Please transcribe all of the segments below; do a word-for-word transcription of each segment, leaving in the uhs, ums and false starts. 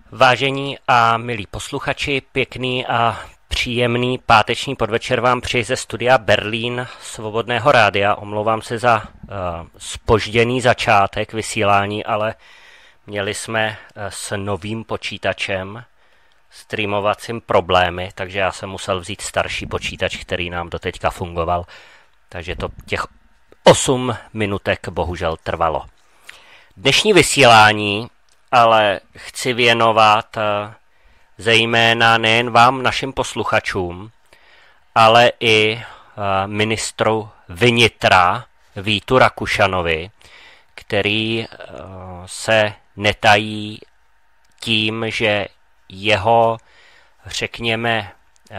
Vážení a milí posluchači, pěkný a příjemný páteční podvečer vám přeji ze studia Berlín Svobodného rádia. Omlouvám se za uh, zpožděný začátek vysílání, ale měli jsme uh, s novým počítačem streamovacím problémy, takže já jsem musel vzít starší počítač, který nám doteďka fungoval. Takže to těch osm minutek bohužel trvalo. Dnešní vysílání ale chci věnovat zejména nejen vám, našim posluchačům, ale i ministru vnitra Vítu Rakušanovi, který se netají tím, že jeho, řekněme,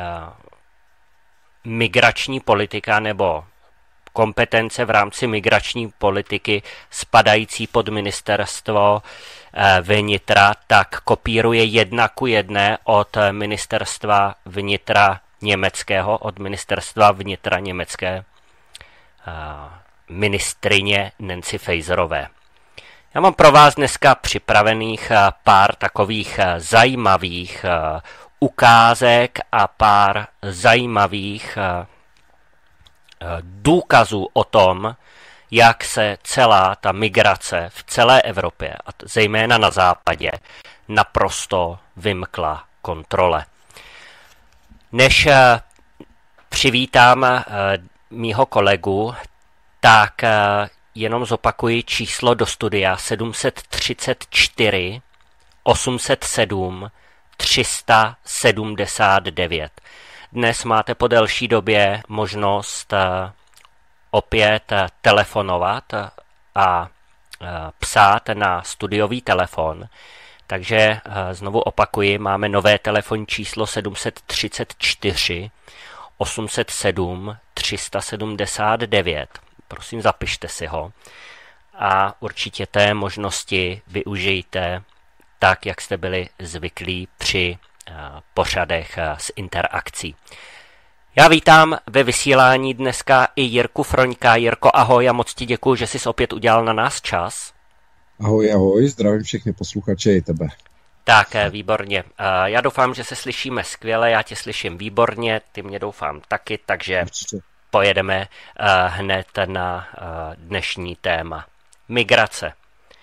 migrační politika nebo kompetence v rámci migrační politiky spadající pod ministerstvo vnitra, tak kopíruje jedna ku jedné od ministerstva vnitra německého, od ministerstva vnitra německé ministryně Nancy Faeserové. Já mám pro vás dneska připravených pár takových zajímavých ukázek a pár zajímavých důkazů o tom, jak se celá ta migrace v celé Evropě, a zejména na západě, naprosto vymkla kontrole. Než přivítám mýho kolegu, tak jenom zopakuji číslo do studia sedm set třicet čtyři osm set sedm tři sta sedmdesát devět. Dnes máte po delší době možnost opět telefonovat a psát na studiový telefon. Takže znovu opakuji, máme nové telefonní číslo sedm set třicet čtyři osm set sedm tři sta sedmdesát devět. Prosím, zapište si ho a určitě té možnosti využijte tak, jak jste byli zvyklí při pořadech s interakcí. Já vítám ve vysílání dneska i Jirku Froňka. Jirko, ahoj a moc ti děkuju, že jsi opět udělal na nás čas. Ahoj, ahoj, zdravím všechny posluchače i tebe. Tak, výborně. Já doufám, že se slyšíme skvěle, já tě slyším výborně, ty mě doufám taky, takže určitě pojedeme hned na dnešní téma. Migrace.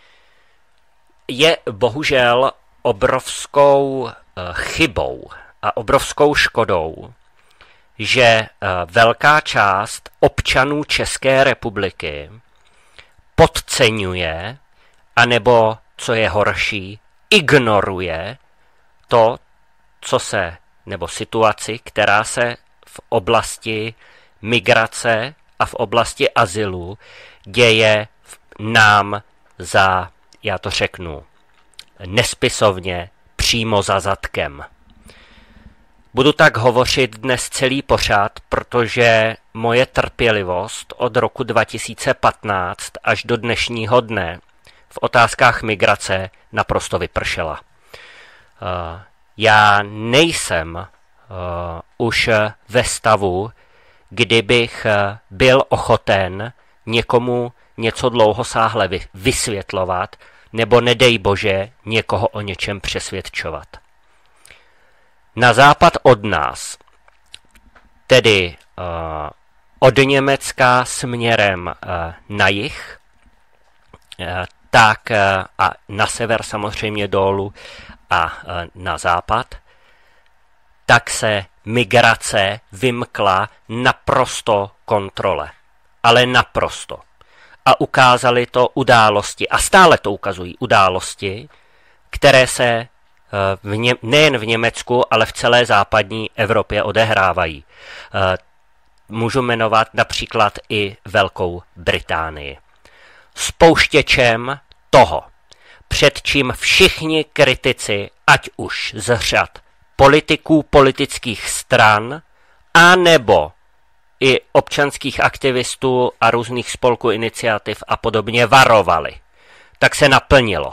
Je bohužel obrovskou chybou a obrovskou škodou, že velká část občanů České republiky podceňuje, anebo, co je horší, ignoruje to, co se, nebo situaci, která se v oblasti migrace a v oblasti azylu děje nám za, já to řeknu, nespisovně přímo za zadkem. Budu tak hovořit dnes celý pořad, protože moje trpělivost od roku dva tisíce patnáct až do dnešního dne v otázkách migrace naprosto vypršela. Já nejsem už ve stavu, kdybych byl ochoten někomu něco dlouhosáhle vysvětlovat, nebo nedej bože někoho o něčem přesvědčovat. Na západ od nás, tedy uh, od Německa směrem uh, na jih, uh, tak uh, a na sever samozřejmě dolů a uh, na západ, tak se migrace vymkla naprosto kontrole. Ale naprosto. A ukázali to události, a stále to ukazují události, které se v Ně- nejen v Německu, ale v celé západní Evropě odehrávají. Můžu jmenovat například i Velkou Británii. Spouštěčem toho, před čím všichni kritici, ať už z řad politiků, politických stran, anebo i občanských aktivistů a různých spolků, iniciativ a podobně varovali, tak se naplnilo.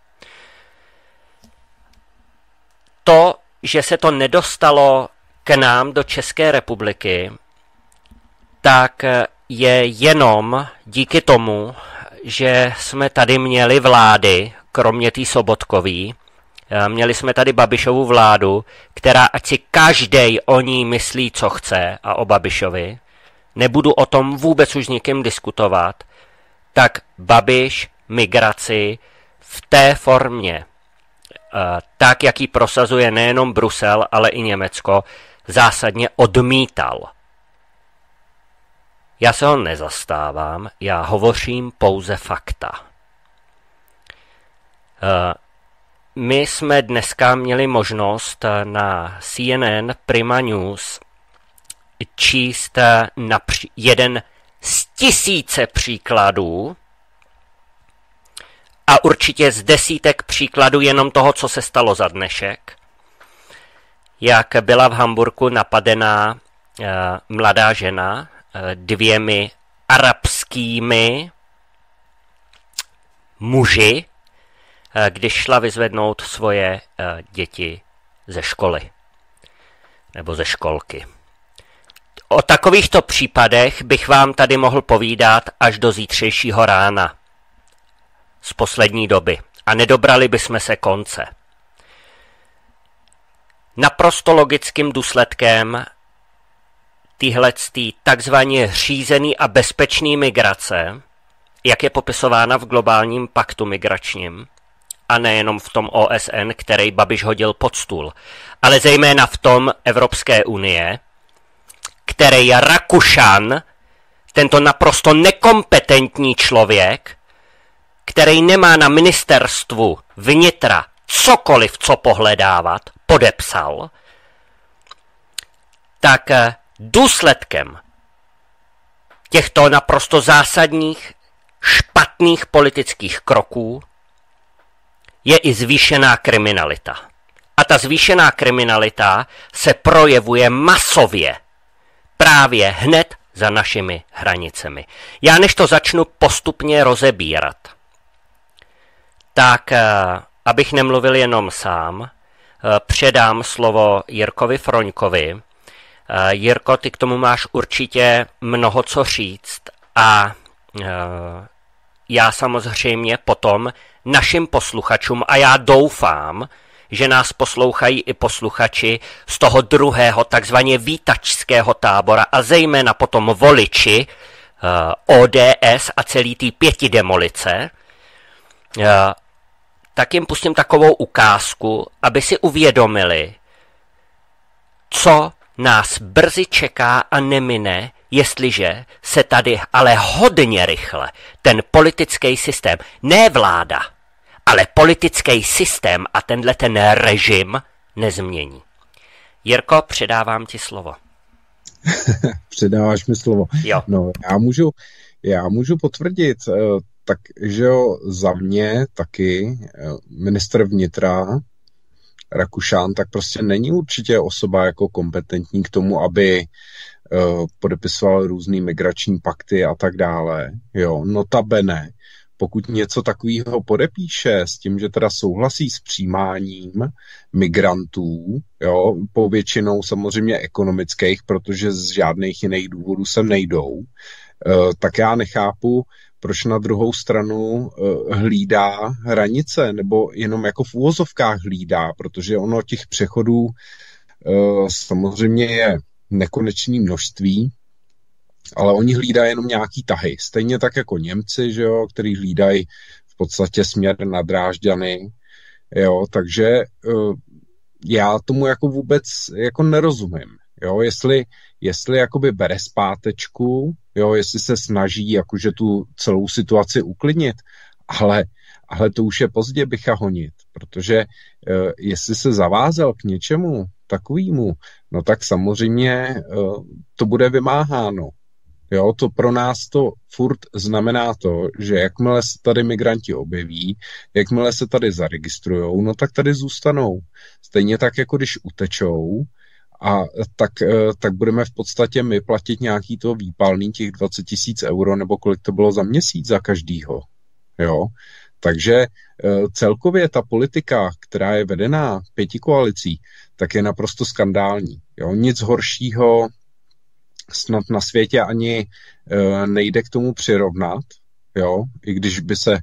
To, že se to nedostalo k nám do České republiky, tak je jenom díky tomu, že jsme tady měli vlády, kromě té Sobotkový, Měli jsme tady Babišovu vládu, která ať si každej o ní myslí, co chce, a o Babišovi, nebudu o tom vůbec už s nikým diskutovat, tak Babiš migraci v té formě, tak, jak ji prosazuje nejenom Brusel, ale i Německo, zásadně odmítal. Já se ho nezastávám, já hovořím pouze fakta. My jsme dneska měli možnost na C N N Prima News číst napří- jeden z tisíce příkladů a určitě z desítek příkladů jenom toho, co se stalo za dnešek, jak byla v Hamburku napadená uh, mladá žena uh, dvěmi arabskými muži, uh, když šla vyzvednout svoje uh, děti ze školy nebo ze školky. O takovýchto případech bych vám tady mohl povídat až do zítřejšího rána z poslední doby a nedobrali bychom se konce. Naprosto logickým důsledkem téhletý takzvaně řízený a bezpečný migrace, jak je popisována v globálním paktu migračním, a nejenom v tom O S N, který Babiš hodil pod stůl, ale zejména v tom Evropské unie, který je Rakušan, tento naprosto nekompetentní člověk, který nemá na ministerstvu vnitra cokoliv, co pohledávat, podepsal, tak důsledkem těchto naprosto zásadních, špatných politických kroků je i zvýšená kriminalita. A ta zvýšená kriminalita se projevuje masově právě hned za našimi hranicemi. Já než to začnu postupně rozebírat, tak abych nemluvil jenom sám, předám slovo Jirkovi Froňkovi. Jirko, ty k tomu máš určitě mnoho co říct a já samozřejmě potom našim posluchačům, a já doufám, že nás poslouchají i posluchači z toho druhého takzvaně vítačského tábora a zejména potom voliči O D S a celý tý pěti demolice, tak jim pustím takovou ukázku, aby si uvědomili, co nás brzy čeká a nemine, jestliže se tady ale hodně rychle ten politický systém, ne vláda, ale politický systém a tenhle ten režim nezmění. Jirko, předávám ti slovo. Předáváš mi slovo. Jo. No, já můžu, já můžu potvrdit, tak, že jo, za mě taky ministr vnitra Rakušan, tak prostě není určitě osoba jako kompetentní k tomu, aby uh, podepisoval různý migrační pakty a tak dále. Jo, notabene, pokud něco takového podepíše s tím, že teda souhlasí s přijímáním migrantů, jo, po většinou samozřejmě ekonomických, protože z žádných jiných důvodů sem nejdou, uh, tak já nechápu, proč na druhou stranu uh, hlídá hranice, nebo jenom jako v úvozovkách hlídá, protože ono těch přechodů uh, samozřejmě je nekonečné množství, ale oni hlídají jenom nějaký tahy. Stejně tak jako Němci, že jo, který hlídají v podstatě směr na Drážďany, jo, takže uh, já tomu jako vůbec jako nerozumím, jo, jestli, jestli jakoby bere zpátečku, jo, jestli se snaží jakože tu celou situaci uklidnit, ale, ale to už je pozdě bycha honit, protože uh, jestli se zavázal k něčemu takovému, no tak samozřejmě uh, to bude vymáháno. Jo, to pro nás to furt znamená to, že jakmile se tady migranti objeví, jakmile se tady zaregistrujou, no tak tady zůstanou. Stejně tak, jako když utečou, a tak, tak budeme v podstatě my platit nějaký to výpalný těch dvacet tisíc euro, nebo kolik to bylo za měsíc za každýho. Jo, takže celkově ta politika, která je vedená pětikoalicí, tak je naprosto skandální. Jo, nic horšího snad na světě ani e, nejde k tomu přirovnat, jo, i když by se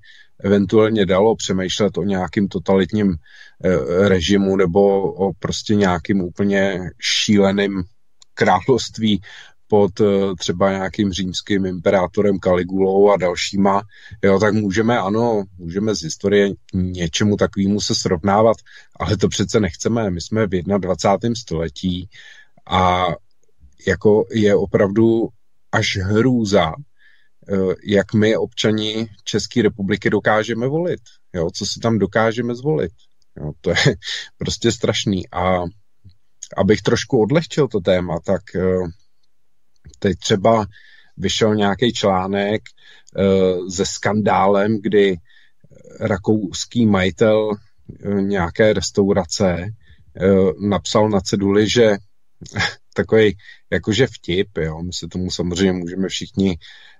eventuálně dalo přemýšlet o nějakým totalitním režimu nebo o prostě nějakým úplně šíleným království pod třeba nějakým římským imperátorem Caligulou a dalšíma, jo, tak můžeme, ano, můžeme z historie něčemu takovému se srovnávat, ale to přece nechceme. My jsme v dvacátém prvním století a jako je opravdu až hrůza, jak my občani České republiky dokážeme volit, jo, co si tam dokážeme zvolit. Jo, to je prostě strašný. A abych trošku odlehčil to téma, tak teď třeba vyšel nějaký článek se skandálem, kdy rakouský majitel nějaké restaurace napsal na ceduli, že takový jakože vtip, jo, my se tomu samozřejmě můžeme všichni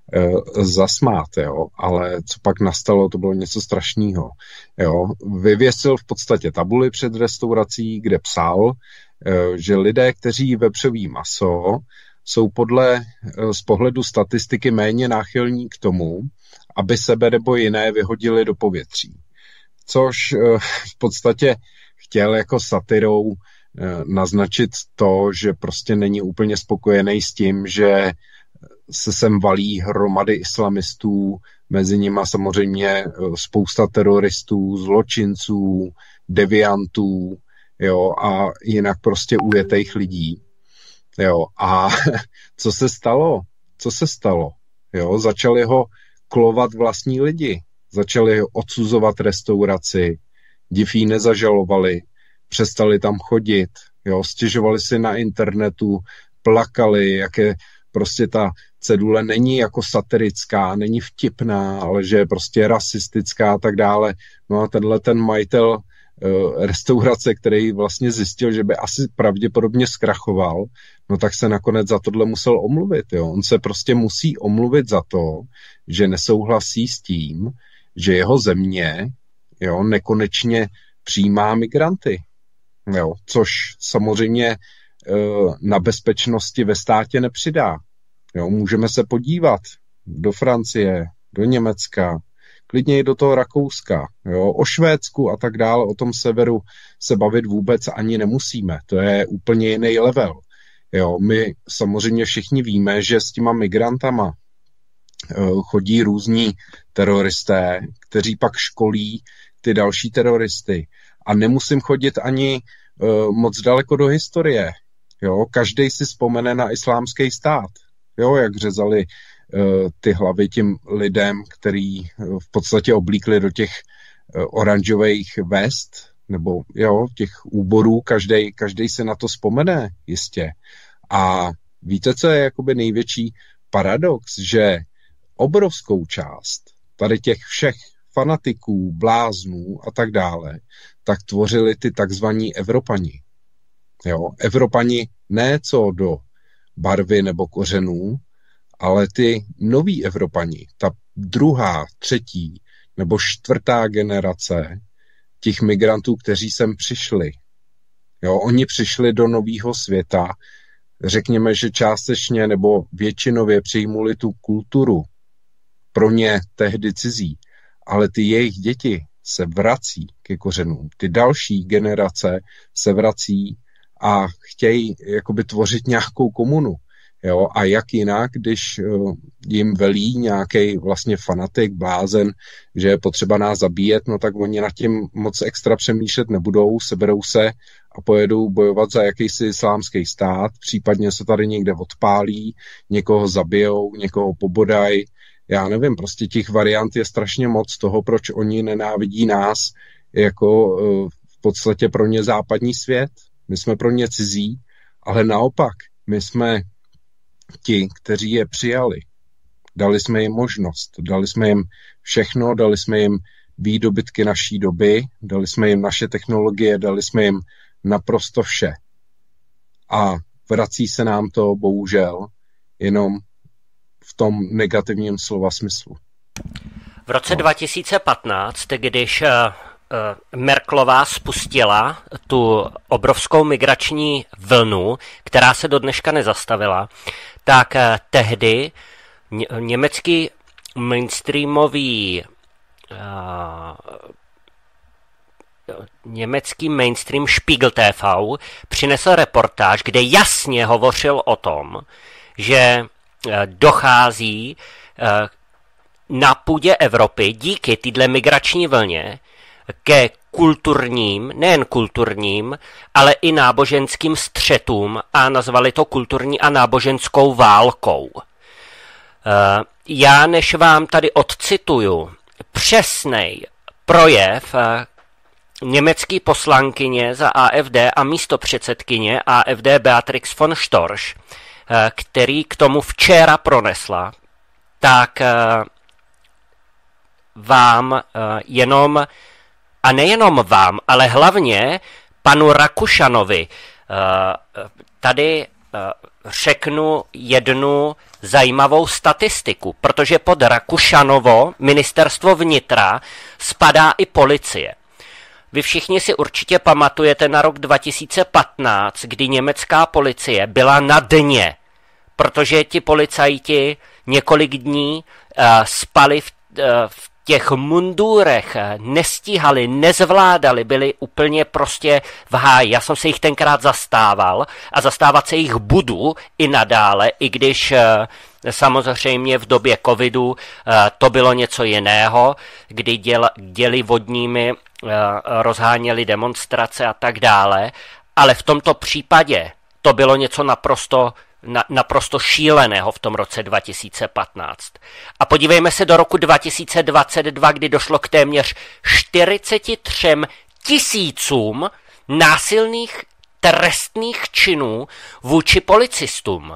zasmát, jo, ale co pak nastalo, to bylo něco strašného. Jo. Vyvěsil v podstatě tabuli před restaurací, kde psal, že lidé, kteří vepřový maso, jsou podle z pohledu statistiky méně náchylní k tomu, aby sebe nebo jiné vyhodili do povětří. Což v podstatě chtěl jako satirou naznačit to, že prostě není úplně spokojený s tím, že se sem valí hromady islamistů, mezi nimi samozřejmě spousta teroristů, zločinců, deviantů, jo, a jinak prostě ujetých lidí. Jo, a co se stalo? Co se stalo? Jo, začali ho klovat vlastní lidi, začali ho odsuzovat restauraci, div jí nezažalovali, přestali tam chodit, jo, stěžovali si na internetu, plakali, jaké prostě ta cedule není jako satirická, není vtipná, ale že je prostě rasistická a tak dále. No a tenhle ten majitel uh, restaurace, který vlastně zjistil, že by asi pravděpodobně zkrachoval, no tak se nakonec za tohle musel omluvit. Jo. On se prostě musí omluvit za to, že nesouhlasí s tím, že jeho země, jo, nekonečně přijímá migranty. Jo, což samozřejmě na bezpečnosti ve státě nepřidá. Jo, můžeme se podívat do Francie, do Německa, klidně i do toho Rakouska, jo, o Švédsku a tak dále, o tom severu se bavit vůbec ani nemusíme. To je úplně jiný level. Jo, my samozřejmě všichni víme, že s těma migrantama chodí různí teroristé, kteří pak školí ty další teroristy. A nemusím chodit ani uh, moc daleko do historie. Jo, každej si vzpomene na islámský stát. Jo, jak řezali uh, ty hlavy těm lidem, který uh, v podstatě oblíkli do těch uh, oranžových vest, nebo jo, těch úborů, každej, každej si na to vzpomene, jistě. A víte, co je jakoby největší paradox, že obrovskou část tady těch všech fanatiků, bláznů a tak dále, tak tvořili ty takzvaní Evropani. Jo, Evropani ne co do barvy nebo kořenů, ale ty noví Evropani, ta druhá, třetí nebo čtvrtá generace těch migrantů, kteří sem přišli. Jo, oni přišli do nového světa, řekněme, že částečně nebo většinově přijmuli tu kulturu, pro ně tehdy cizí, ale ty jejich děti se vrací ke kořenům. Ty další generace se vrací a chtějí jakoby tvořit nějakou komunu. Jo? A jak jinak, když uh, jim velí nějaký vlastně fanatik, blázen, že je potřeba nás zabíjet, no tak oni nad tím moc extra přemýšlet nebudou, seberou se a pojedou bojovat za jakýsi islámský stát, případně se tady někde odpálí, někoho zabijou, někoho pobodají. Já nevím, prostě těch variant je strašně moc toho, proč oni nenávidí nás jako uh, v podstatě pro ně západní svět. My jsme pro ně cizí, ale naopak, my jsme ti, kteří je přijali. Dali jsme jim možnost, dali jsme jim všechno, dali jsme jim výdobytky naší doby, dali jsme jim naše technologie, dali jsme jim naprosto vše. A vrací se nám to, bohužel, jenom v tom negativním slova smyslu. V roce dva tisíce patnáct, když Merkelová spustila tu obrovskou migrační vlnu, která se do dneška nezastavila, tak tehdy německý mainstreamový německý mainstream Spiegel T V přinesl reportáž, kde jasně hovořil o tom, že dochází na půdě Evropy díky této migrační vlně ke kulturním, nejen kulturním, ale i náboženským střetům a nazvali to kulturní a náboženskou válkou. Já než vám tady odcituju přesnej projev německý poslankyně za A F D a místopředsedkyně A F D Beatrix von Storch, který k tomu včera pronesla, tak vám jenom, a nejenom vám, ale hlavně panu Rakušanovi tady řeknu jednu zajímavou statistiku, protože pod Rakušanovo ministerstvo vnitra spadá i policie. Vy všichni si určitě pamatujete na rok dva tisíce patnáct, kdy německá policie byla na dně, protože ti policajti několik dní uh, spali v, uh, v těch mundurech, nestíhali, nezvládali, byli úplně prostě v háji. Já jsem se jich tenkrát zastával a zastávat se jich budu i nadále, i když uh, samozřejmě v době covidu uh, to bylo něco jiného, kdy děl, děli vodními, uh, rozháněli demonstrace a tak dále, ale v tomto případě to bylo něco naprosto Na, naprosto šíleného v tom roce dva tisíce patnáct. A podívejme se do roku dva tisíce dvacet dva, kdy došlo k téměř čtyřiceti třem tisícům násilných trestných činů vůči policistům.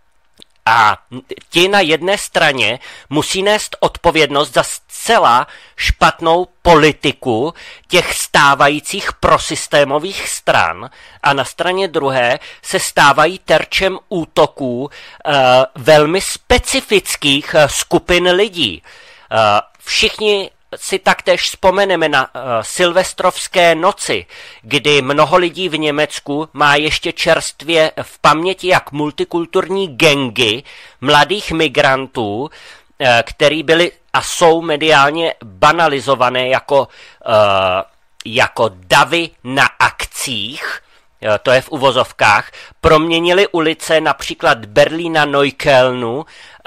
A ti na jedné straně musí nést odpovědnost za zcela špatnou politiku těch stávajících prosystémových stran a na straně druhé se stávají terčem útoků e, velmi specifických skupin lidí. E, všichni si taktéž vzpomeneme na uh, silvestrovské noci, kdy mnoho lidí v Německu má ještě čerstvě v paměti jak multikulturní gangy mladých migrantů, uh, který byli a jsou mediálně banalizované jako, uh, jako davy na akcích, uh, to je v uvozovkách, proměnili ulice například Berlína Neuköllnu, uh,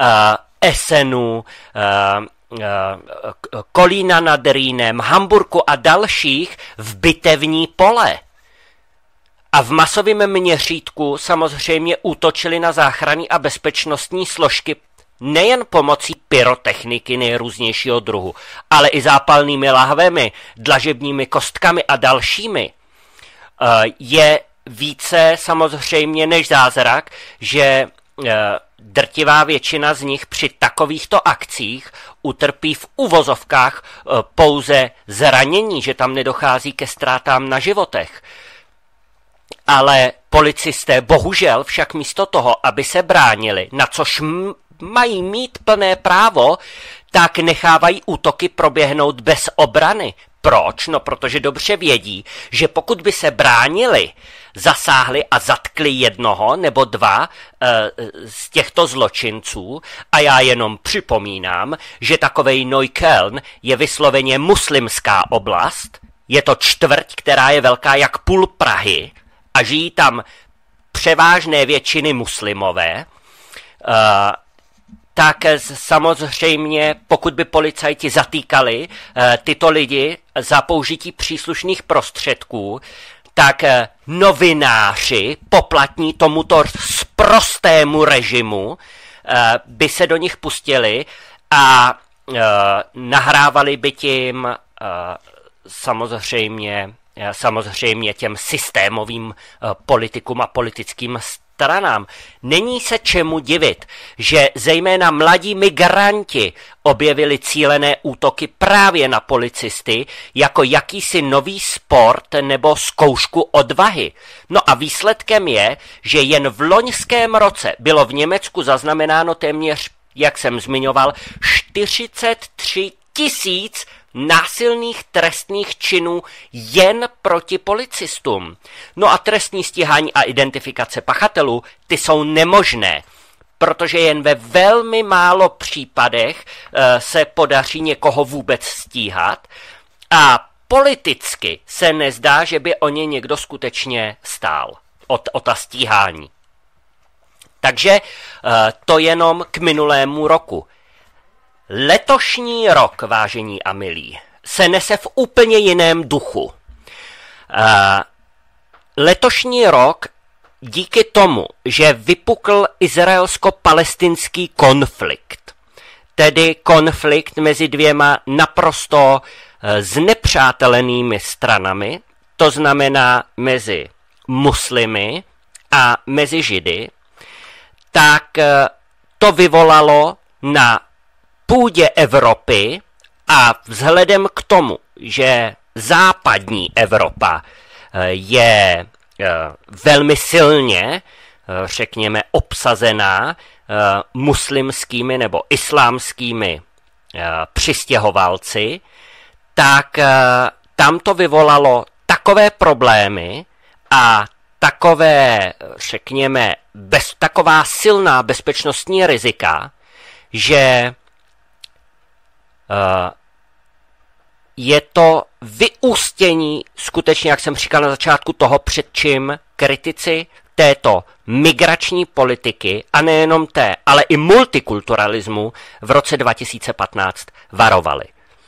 Essenu, uh, Kolína nad Rýnem, Hamburku a dalších v bitevní pole. A v masovém měřítku samozřejmě útočili na záchranné a bezpečnostní složky nejen pomocí pyrotechniky nejrůznějšího druhu, ale i zápalnými lahvemi, dlažebními kostkami a dalšími. Je více samozřejmě než zázrak, že drtivá většina z nich při takovýchto akcích utrpí v uvozovkách pouze zranění, že tam nedochází ke ztrátám na životech. Ale policisté bohužel však místo toho, aby se bránili, na což m- mají mít plné právo, tak nechávají útoky proběhnout bez obrany. Proč? No protože dobře vědí, že pokud by se bránili, zasáhli a zatkli jednoho nebo dva e, z těchto zločinců, a já jenom připomínám, že takovej Neukölln je vysloveně muslimská oblast, je to čtvrť, která je velká jak půl Prahy a žijí tam převážné většiny muslimové, e, tak samozřejmě, pokud by policajti zatýkali e, tyto lidi za použití příslušných prostředků, tak novináři, poplatní tomuto sprostému režimu, by se do nich pustili a nahrávali by tím samozřejmě, samozřejmě těm systémovým politikům a politickým stranám. Není se čemu divit, že zejména mladí migranti objevili cílené útoky právě na policisty jako jakýsi nový sport nebo zkoušku odvahy. No a výsledkem je, že jen v loňském roce bylo v Německu zaznamenáno téměř, jak jsem zmiňoval, čtyřicet tři tisíc násilných trestných činů jen proti policistům. No a trestní stíhání a identifikace pachatelů, ty jsou nemožné. protože jen ve velmi málo případech se podaří někoho vůbec stíhat a politicky se nezdá, že by o ně někdo skutečně stál, o, o ta stíhání. Takže to jenom k minulému roku. Letošní rok, vážení a milí, se nese v úplně jiném duchu. Letošní rok díky tomu, že vypukl izraelsko-palestinský konflikt, tedy konflikt mezi dvěma naprosto znepřátelenými stranami, to znamená mezi muslimy a mezi židy, tak to vyvolalo na půdě Evropy a vzhledem k tomu, že západní Evropa je velmi silně, řekněme, obsazená muslimskými nebo islámskými přistěhovalci, tak tam to vyvolalo takové problémy a takové, řekněme, bez, taková silná bezpečnostní rizika, že uh, je to vyústění skutečně, jak jsem říkal na začátku, toho, před čím kritici této migrační politiky, a nejenom té, ale i multikulturalismu v roce dva tisíce patnáct varovali.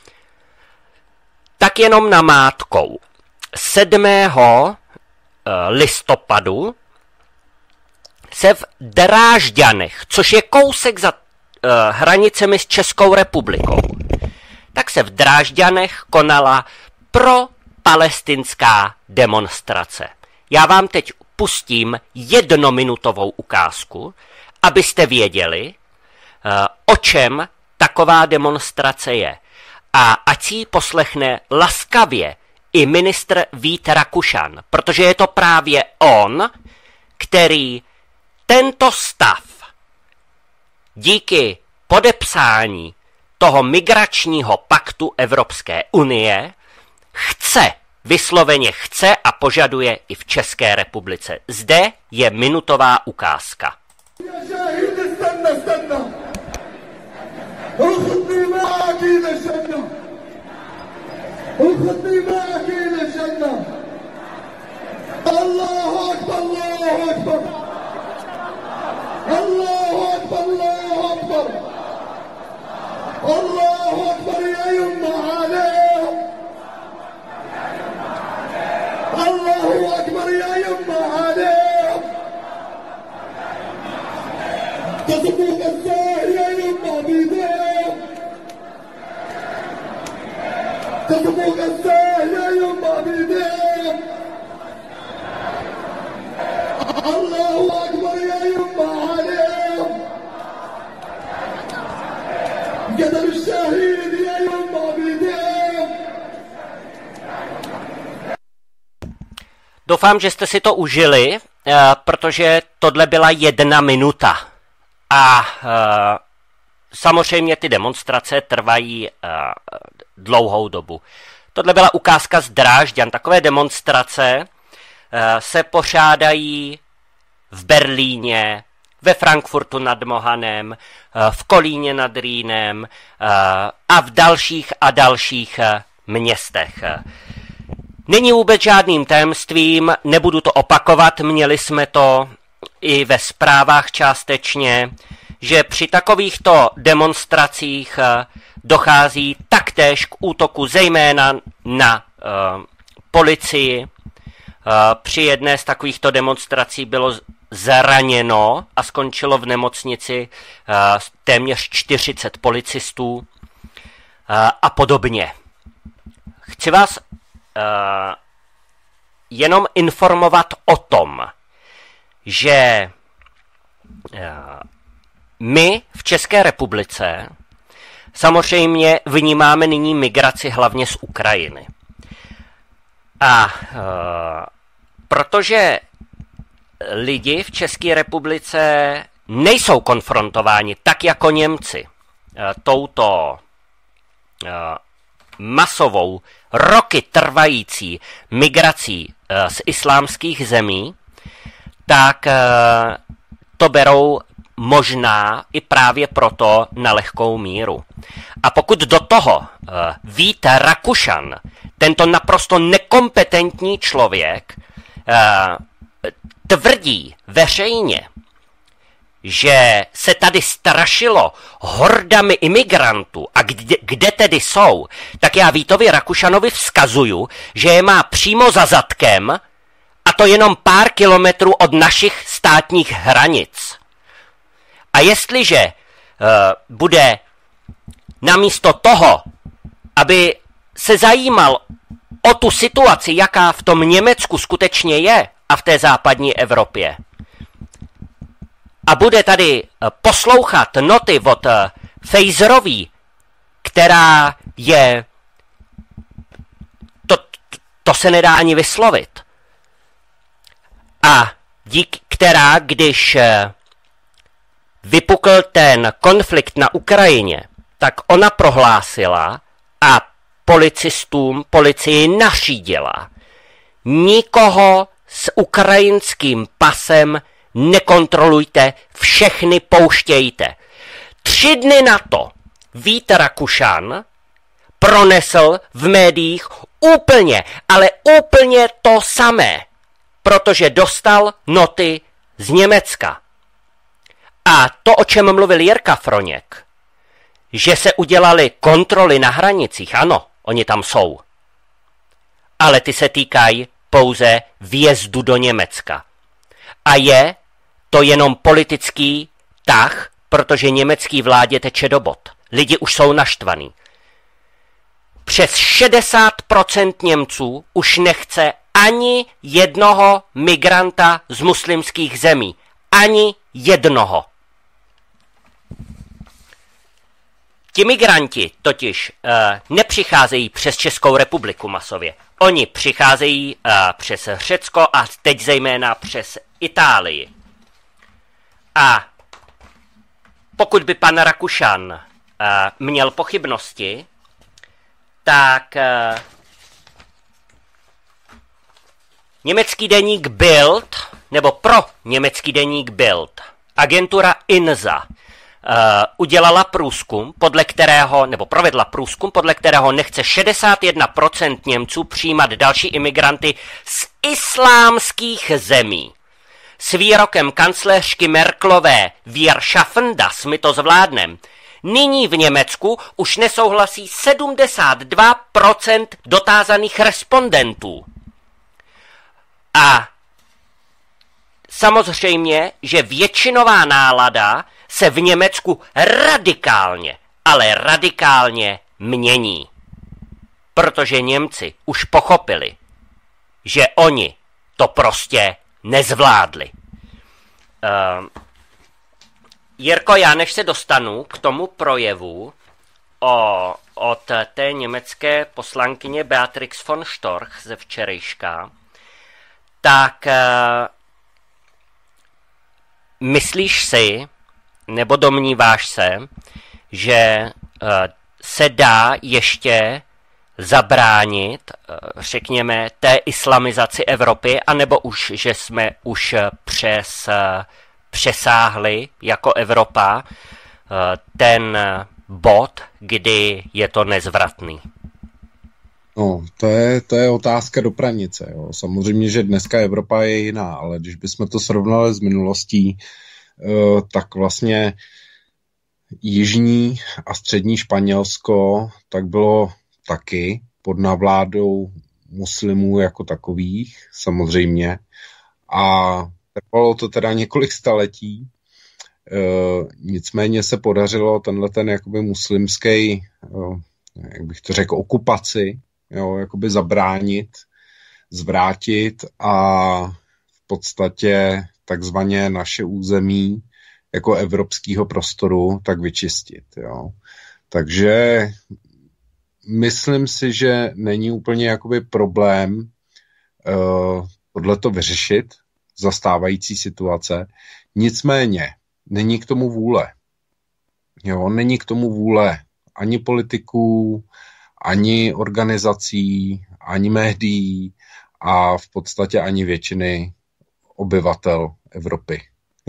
Tak jenom namátkou. sedmého listopadu se v Drážďanech, což je kousek za uh, hranicemi s Českou republikou, tak se v Drážďanech konala pro-palestinská demonstrace. Já vám teď pustím jednominutovou ukázku, abyste věděli, uh, o čem taková demonstrace je. A ať si ji poslechne laskavě i ministr Vít Rakušan, protože je to právě on, který tento stav díky podepsání toho migračního paktu Evropské unie chce, vysloveně chce a požaduje i v České republice. Zde je minutová ukázka. وخذني معك إلى الجنة. الله أكبر الله أكبر الله أكبر الله أكبر الله أكبر يا يما عليهم الله أكبر يا يما عليهم تصفوك الزاهر يا يما بيديهم تصفوك الزاهر يا يما بيديهم الله أكبر يا يما عليهم قدر الشهيد يا يما بيديهم. Doufám, že jste si to užili, protože tohle byla jedna minuta. A samozřejmě ty demonstrace trvají dlouhou dobu. Tohle byla ukázka z Drážďan. Takové demonstrace se pořádají v Berlíně, ve Frankfurtu nad Mohanem, v Kolíně nad Rýnem a v dalších a dalších městech. Není vůbec žádným tajemstvím, nebudu to opakovat, měli jsme to i ve zprávách částečně, že při takovýchto demonstracích dochází taktéž k útoku zejména na uh, policii. Uh, při jedné z takovýchto demonstrací bylo zraněno a skončilo v nemocnici uh, téměř čtyřicet policistů uh, a podobně. Chci vás uh, jenom informovat o tom, že uh, my v České republice samozřejmě vnímáme nyní migraci hlavně z Ukrajiny. A e, protože lidi v České republice nejsou konfrontováni tak jako Němci e, touto e, masovou, roky trvající migrací e, z islámských zemí, tak e, to berou možná i právě proto na lehkou míru. A pokud do toho uh, Vít Rakušan, tento naprosto nekompetentní člověk, uh, tvrdí veřejně, že se tady strašilo hordami imigrantů a kde, kde tedy jsou, tak já Vítovi Rakušanovi vzkazuju, že je má přímo za zadkem, a to jenom pár kilometrů od našich státních hranic. A jestliže uh, bude namísto toho, aby se zajímal o tu situaci, jaká v tom Německu skutečně je a v té západní Evropě, a bude tady poslouchat noty od Fejzerový, která je... To, to se nedá ani vyslovit. A dík která, když vypukl ten konflikt na Ukrajině, tak ona prohlásila a policistům, policii nařídila, nikoho s ukrajinským pasem nekontrolujte, všechny pouštějte. Tři dny na to Vít Rakušan pronesl v médiích úplně, ale úplně to samé, protože dostal noty z Německa. A to, o čem mluvil Jirka Froněk, že se udělaly kontroly na hranicích, ano, oni tam jsou. Ale ty se týkají pouze vjezdu do Německa. A je to jenom politický tah, protože německý vládě teče do bot. Lidi už jsou naštvaný. Přes šedesát procent Němců už nechce ani jednoho migranta z muslimských zemí. Ani jednoho. Ti migranti totiž uh, nepřicházejí přes Českou republiku masově. Oni přicházejí uh, přes Řecko a teď zejména přes Itálii. A pokud by pan Rakušan uh, měl pochybnosti, tak uh, německý deník Bild, nebo pro německý deník Bild, agentura INSA, uh, udělala průzkum, podle kterého, nebo provedla průzkum, podle kterého nechce šedesát jedna procent Němců přijímat další imigranty z islámských zemí. S výrokem kancléřky Merkelové Wir schaffen das, my to zvládnem, nyní v Německu už nesouhlasí sedmdesát dva procent dotázaných respondentů. A samozřejmě, že většinová nálada se v Německu radikálně, ale radikálně mění. Protože Němci už pochopili, že oni to prostě nezvládli. Uh, Jirko, já než se dostanu k tomu projevu o, od té německé poslankyně Beatrix von Storch ze včerejška, tak uh, myslíš si, nebo domníváš se, že uh, se dá ještě zabránit, řekněme, té islamizaci Evropy, anebo už, že jsme už přes, přesáhli jako Evropa ten bod, kdy je to nezvratný? No, to je, to je otázka do pranice. Jo. Samozřejmě, že dneska Evropa je jiná, ale když bychom to srovnali s minulostí, tak vlastně jižní a střední Španělsko tak bylo taky pod nadvládou muslimů jako takových, samozřejmě. A trvalo to teda několik staletí. E, nicméně se podařilo tenhle ten jakoby muslimský, e, jak bych to řekl, okupaci, jo, jakoby zabránit, zvrátit a v podstatě takzvaně naše území jako evropského prostoru tak vyčistit. Jo. Takže myslím si, že není úplně jakoby problém uh, tohleto vyřešit za stávající situace. Nicméně není k tomu vůle. Jo, není k tomu vůle ani politiků, ani organizací, ani médií a v podstatě ani většiny obyvatel Evropy.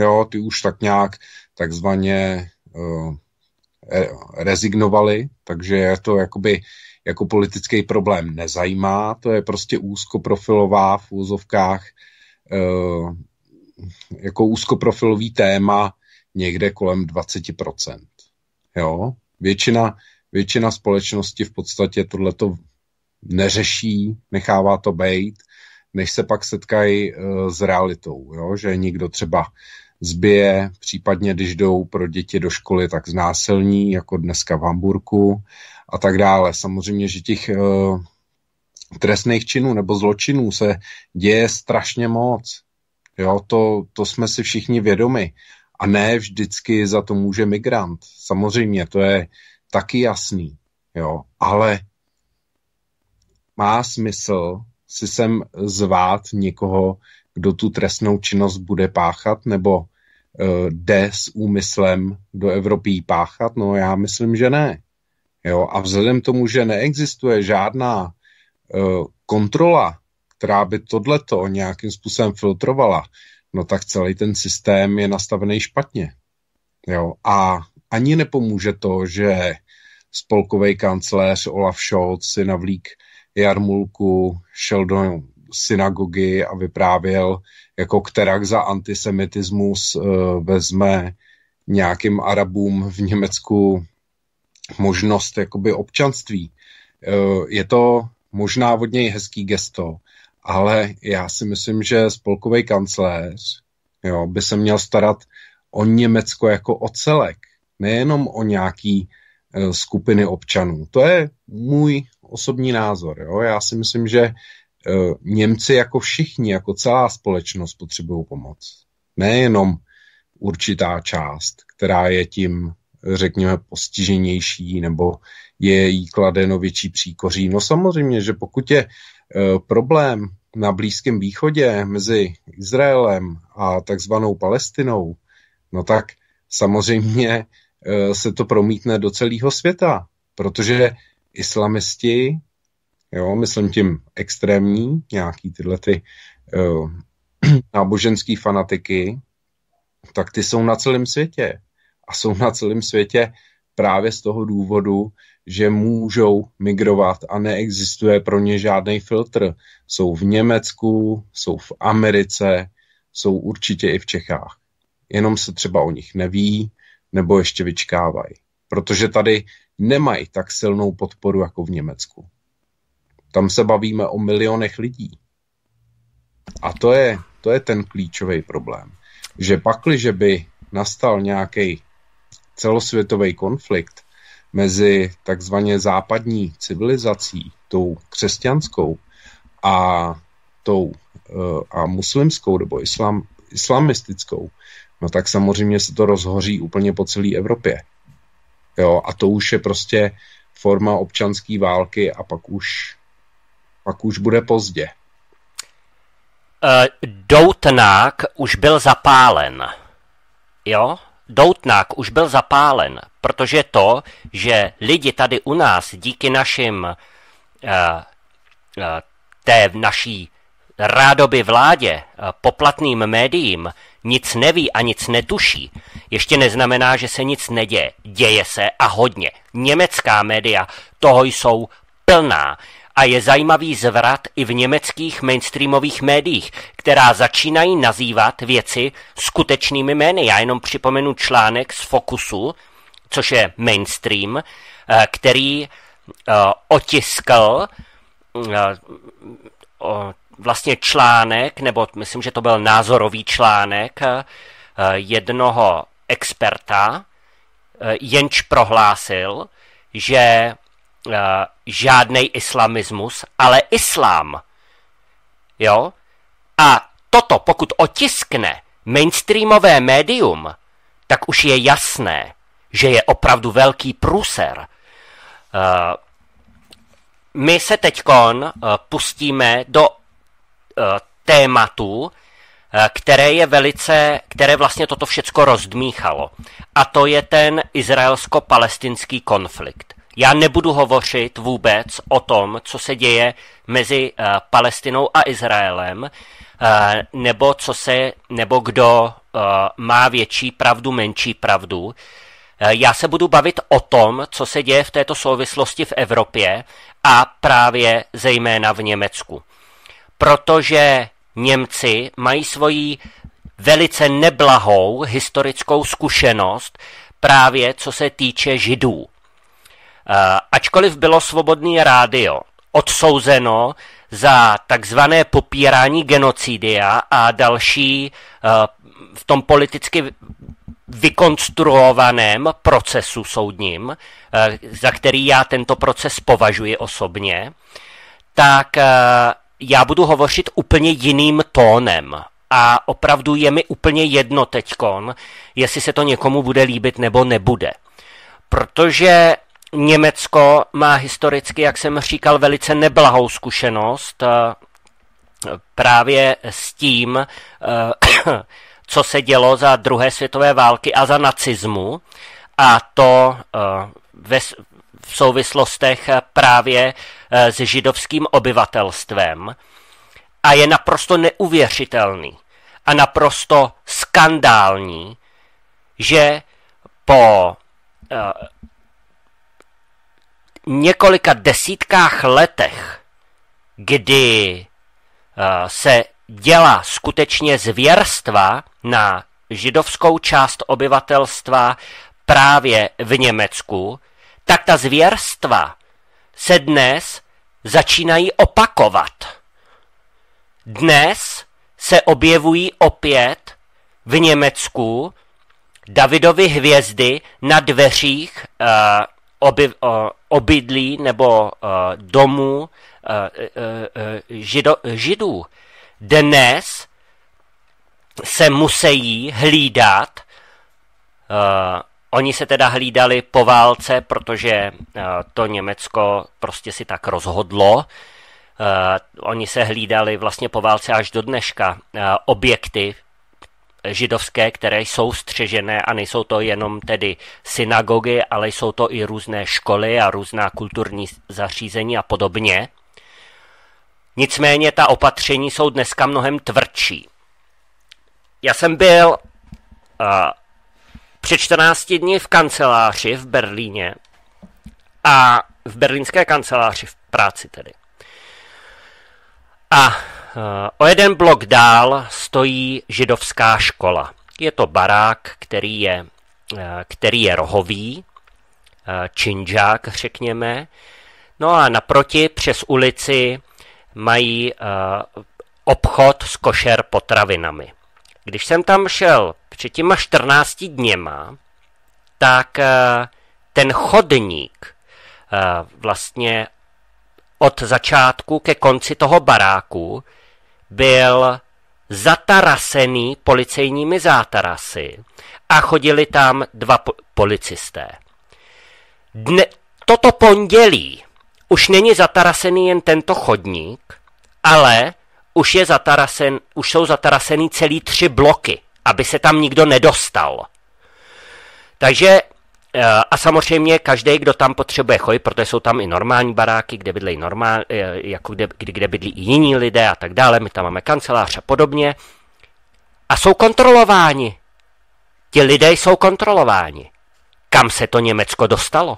jo, ty už tak nějak takzvaně uh, rezignovali, takže je to jakoby jako politický problém nezajímá, to je prostě úzkoprofilová v úzovkách uh, jako úzkoprofilový téma někde kolem dvacet procent. Jo? Většina, většina společnosti v podstatě tohleto neřeší, nechává to bejt, než se pak setkají uh, s realitou, jo? Že někdo třeba zbije, případně když jdou pro děti do školy, tak znásilní, jako dneska v Hamburku a tak dále. Samozřejmě, že těch uh, trestných činů nebo zločinů se děje strašně moc. Jo, to, to jsme si všichni vědomi. A ne vždycky za to může migrant. Samozřejmě, to je taky jasný. Jo, ale má smysl si sem zvát někoho, kdo tu trestnou činnost bude páchat, nebo uh, jde s úmyslem do Evropy páchat? No já myslím, že ne. Jo, a vzhledem k tomu, že neexistuje žádná uh, kontrola, která by tohleto nějakým způsobem filtrovala, no tak celý ten systém je nastavený špatně. Jo, a ani nepomůže to, že spolkový kancléř Olaf Scholz si navlík jarmulku, šel do synagogy a vyprávěl, jako kterak za antisemitismus uh, vezme nějakým Arabům v Německu možnost jakoby občanství. Uh, je to možná od něj hezký gesto, ale já si myslím, že spolkový kancléř jo, by se měl starat o Německo jako o celek, nejenom o nějaký uh, skupiny občanů. To je můj osobní názor. Jo. Já si myslím, že uh, Němci jako všichni, jako celá společnost potřebují pomoc. Nejenom určitá část, která je tím, řekněme, postiženější nebo je jí kladeno větší příkoří. No samozřejmě, že pokud je uh, problém na Blízkém východě mezi Izraelem a takzvanou Palestinou, no tak samozřejmě uh, se to promítne do celého světa, protože islamisti, jo, myslím tím extrémní, nějaký tyhle ty uh, náboženský fanatiky, tak ty jsou na celém světě. A jsou na celém světě právě z toho důvodu, že můžou migrovat a neexistuje pro ně žádný filtr. Jsou v Německu, jsou v Americe, jsou určitě i v Čechách. Jenom se třeba o nich neví, nebo ještě vyčkávají. Protože tady nemají tak silnou podporu jako v Německu. Tam se bavíme o milionech lidí. A to je, to je ten klíčový problém. Že pakliže by nastal nějaký celosvětový konflikt mezi takzvaně západní civilizací, tou křesťanskou a tou a muslimskou nebo islam, islamistickou, no tak samozřejmě se to rozhoří úplně po celé Evropě. Jo, a to už je prostě forma občanské války a pak už, pak už bude pozdě. Uh, Doutnák už byl zapálen. Jo? Doutnák už byl zapálen, protože to, že lidi tady u nás díky našim uh, uh, té naší rádoby vládě, uh, poplatným médiím, nic neví a nic netuší, ještě neznamená, že se nic neděje. Děje se a hodně. Německá média toho jsou plná. A je zajímavý zvrat i v německých mainstreamových médiích, která začínají nazývat věci skutečnými jmény. Já jenom připomenu článek z Focusu, což je mainstream, který otiskl vlastně článek, nebo myslím, že to byl názorový článek jednoho experta, jenž prohlásil, že Uh, žádnej islamismus, ale islám. Jo? A toto, pokud otiskne mainstreamové médium, tak už je jasné, že je opravdu velký průser. Uh, my se teďkon uh, pustíme do uh, tématu, uh, které je velice, které vlastně toto všecko rozdmíchalo. A to je ten izraelsko-palestinský konflikt. Já nebudu hovořit vůbec o tom, co se děje mezi uh, Palestinou a Izraelem, uh, nebo co se, nebo kdo má větší pravdu, menší pravdu. Já se budu bavit o tom, co se děje v této souvislosti v Evropě a právě zejména v Německu. Protože Němci mají svoji velice neblahou historickou zkušenost právě co se týče Židů. Ačkoliv bylo Svobodný rádio odsouzeno za takzvané popírání genocidia a další v tom politicky vykonstruovaném procesu soudním, za který já tento proces považuji osobně, tak já budu hovořit úplně jiným tónem. A opravdu je mi úplně jedno teďkon, jestli se to někomu bude líbit nebo nebude. Protože Německo má historicky, jak jsem říkal, velice neblahou zkušenost právě s tím, co se dělo za druhé světové války a za nacismu, a to ve, v souvislostech právě s židovským obyvatelstvem. A je naprosto neuvěřitelný a naprosto skandální, že po uh, několika desítkách letech, kdy uh, se dělá skutečně zvěrstva na židovskou část obyvatelstva právě v Německu, tak ta zvěrstva se dnes začínají opakovat. Dnes se objevují opět v Německu Davidovy hvězdy na dveřích uh, oby, uh, obydlí nebo uh, domů uh, uh, žido, židů. Dnes se musí hlídat, uh, oni se teda hlídali po válce, protože uh, to Německo prostě si tak rozhodlo. Uh, oni se hlídali vlastně po válce až do dneška uh, objekty židovské, které jsou střežené, a nejsou to jenom tedy synagogy, ale jsou to i různé školy a různá kulturní zařízení a podobně. Nicméně ta opatření jsou dneska mnohem tvrdší. Já jsem byl uh, před čtrnácti dny v kanceláři v Berlíně a v berlínské kanceláři v práci tedy. A uh, o jeden blok dál stojí židovská škola. Je to barák, který je, uh, který je rohový, uh, činžák, řekněme. No a naproti přes ulici mají uh, obchod s košer potravinami. Když jsem tam šel před těma čtrnácti dněma, tak uh, ten chodník uh, vlastně od začátku ke konci toho baráku byl zatarasený policejními zátarasy a chodili tam dva po- policisté. Dne, toto pondělí už není zatarasený jen tento chodník, ale už, je zatarasen, už jsou zatarasený celý tři bloky, aby se tam nikdo nedostal. Takže a samozřejmě každý, kdo tam potřebuje chodit, protože jsou tam i normální baráky, kde bydlí normál, jako kde, kde bydlí i jiní lidé a tak dále, my tam máme kancelář a podobně. A jsou kontrolováni. Ti lidé jsou kontrolováni. Kam se to Německo dostalo?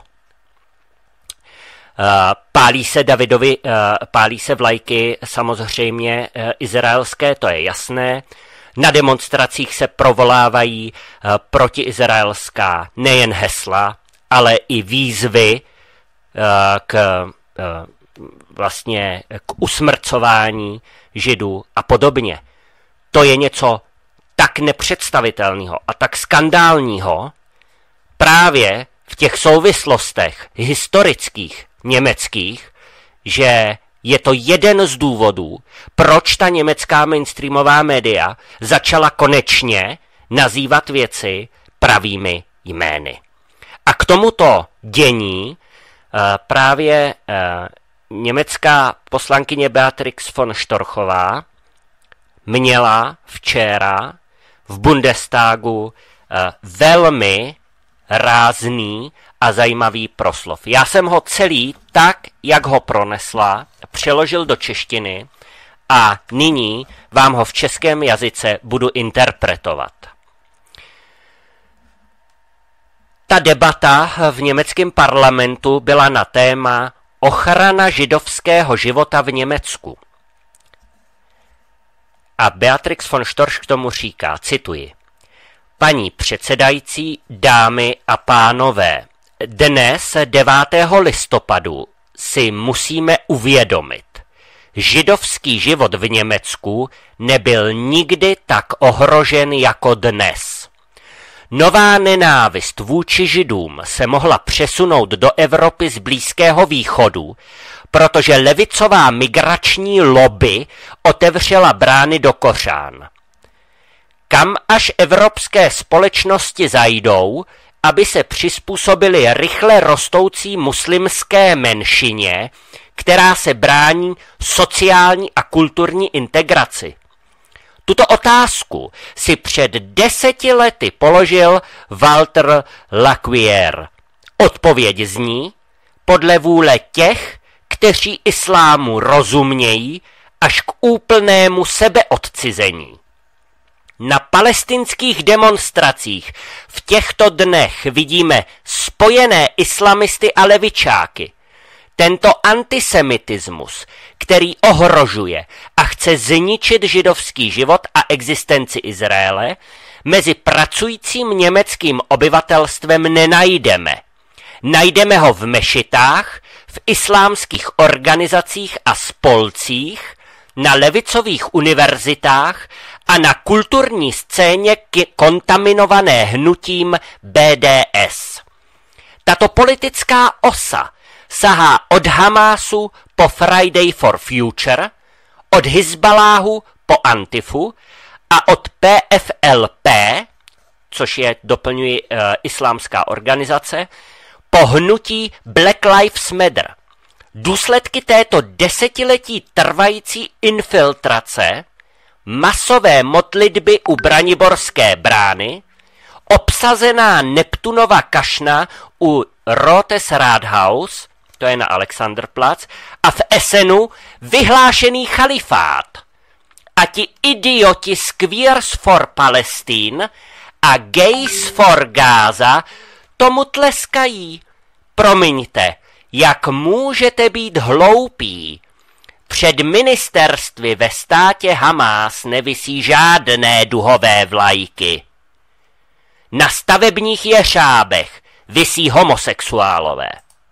Pálí se Davidovi, pálí se vlajky samozřejmě izraelské, to je jasné. Na demonstracích se provolávají uh, protiizraelská nejen hesla, ale i výzvy uh, k, uh, vlastně k usmrcování Židů a podobně. To je něco tak nepředstavitelného a tak skandálního právě v těch souvislostech historických německých, že je to jeden z důvodů, proč ta německá mainstreamová média začala konečně nazývat věci pravými jmény. A k tomuto dění právě německá poslankyně Beatrix von Storchová měla včera v Bundestagu velmi rázný a zajímavý proslov. Já jsem ho celý tak, jak ho pronesla, přeložil do češtiny a nyní vám ho v českém jazyce budu interpretovat. ta debata v německém parlamentu byla na téma ochrana židovského života v Německu. A Beatrix von Storch k tomu říká, cituji: Paní předsedající, dámy a pánové, dnes devátého listopadu si musíme uvědomit, židovský život v Německu nebyl nikdy tak ohrožen jako dnes. Nová nenávist vůči židům se mohla přesunout do Evropy z Blízkého východu, protože levicová migrační lobby otevřela brány do kořán. Kam až evropské společnosti zajdou, aby se přizpůsobili rychle rostoucí muslimské menšině, která se brání sociální a kulturní integraci? Tuto otázku si před deseti lety položil Walter Laqueur. Odpověď zní: podle vůle těch, kteří islámu rozumějí, až k úplnému sebeodcizení. Na palestinských demonstracích v těchto dnech vidíme spojené islamisty a levičáky. Tento antisemitismus, který ohrožuje a chce zničit židovský život a existenci Izraele, mezi pracujícím německým obyvatelstvem nenajdeme. Najdeme ho v mešitách, v islámských organizacích a spolcích, na levicových univerzitách a na kulturní scéně kontaminované hnutím B D S. Tato politická osa sahá od Hamásu po Friday for Future, od Hizbaláhu po Antifu a od P F L P, což je, doplňuji, e, islámská organizace, po hnutí Black Lives Matter. Důsledky této desetiletí trvající infiltrace, masové modlitby u Braniborské brány, obsazená Neptunova kašna u Rotes Rathaus, to je na Alexanderplatz, a v Essenu vyhlášený chalifát. A ti idioti z Queers for Palestine a Gays for Gaza tomu tleskají. Promiňte, jak můžete být hloupí? Před ministerstvy ve státě Hamás nevisí žádné duhové vlajky. Na stavebních jeřábech visí homosexuálové.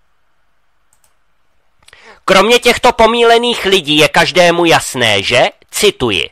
Kromě těchto pomílených lidí je každému jasné, že, cituji,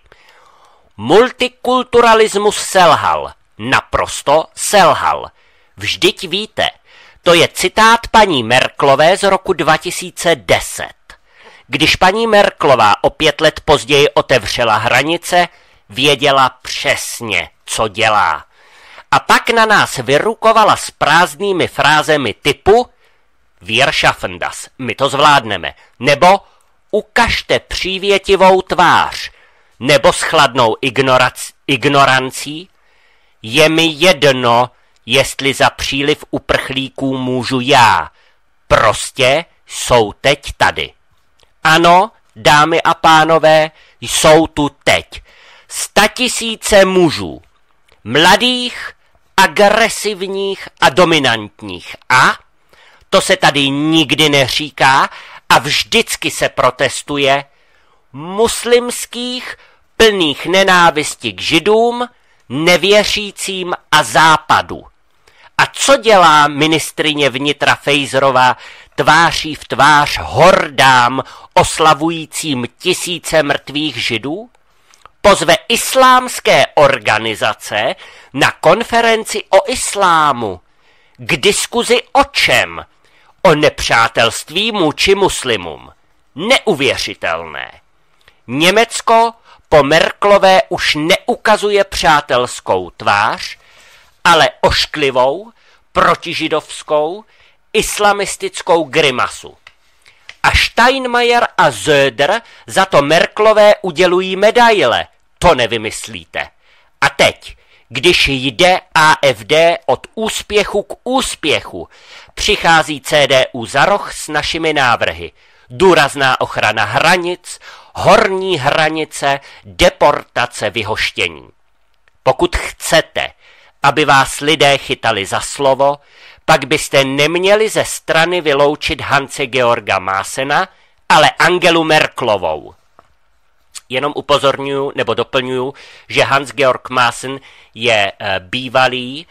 multikulturalismus selhal, naprosto selhal. Vždyť víte, to je citát paní Merkelové z roku dva tisíce deset. Když paní Merkelová o pět let později otevřela hranice, věděla přesně, co dělá. A pak na nás vyrukovala s prázdnými frázemi typu Wir schaffen das, my to zvládneme, nebo ukažte přívětivou tvář, nebo s chladnou ignorac- ignorancí, je mi jedno, jestli za příliv uprchlíků můžu já, prostě jsou teď tady. Ano, dámy a pánové, jsou tu teď. Statisíce mužů, mladých, agresivních a dominantních. A to se tady nikdy neříká a vždycky se protestuje, muslimských, plných nenávisti k židům, nevěřícím a západu. A co dělá ministryně vnitra Fejzrová tváří v tvář hordám oslavujícím tisíce mrtvých židů? Pozve islámské organizace na konferenci o islámu. K diskuzi o čem? O nepřátelství vůči muslimům. Neuvěřitelné. Německo po Merkelové už neukazuje přátelskou tvář, ale ošklivou, protižidovskou, islamistickou grimasu. A Steinmeier a Söder za to Merkelové udělují medaile. To nevymyslíte. A teď, když jde A F D od úspěchu k úspěchu, přichází C D U za roh s našimi návrhy. Důrazná ochrana hranic, horní hranice, deportace, vyhoštění. Pokud chcete, aby vás lidé chytali za slovo, pak byste neměli ze strany vyloučit Hanse Georga Maassena, ale Angelu Merkelovou. Jenom upozorňuji nebo doplňuji, že Hans-Georg Maassen je uh, bývalý,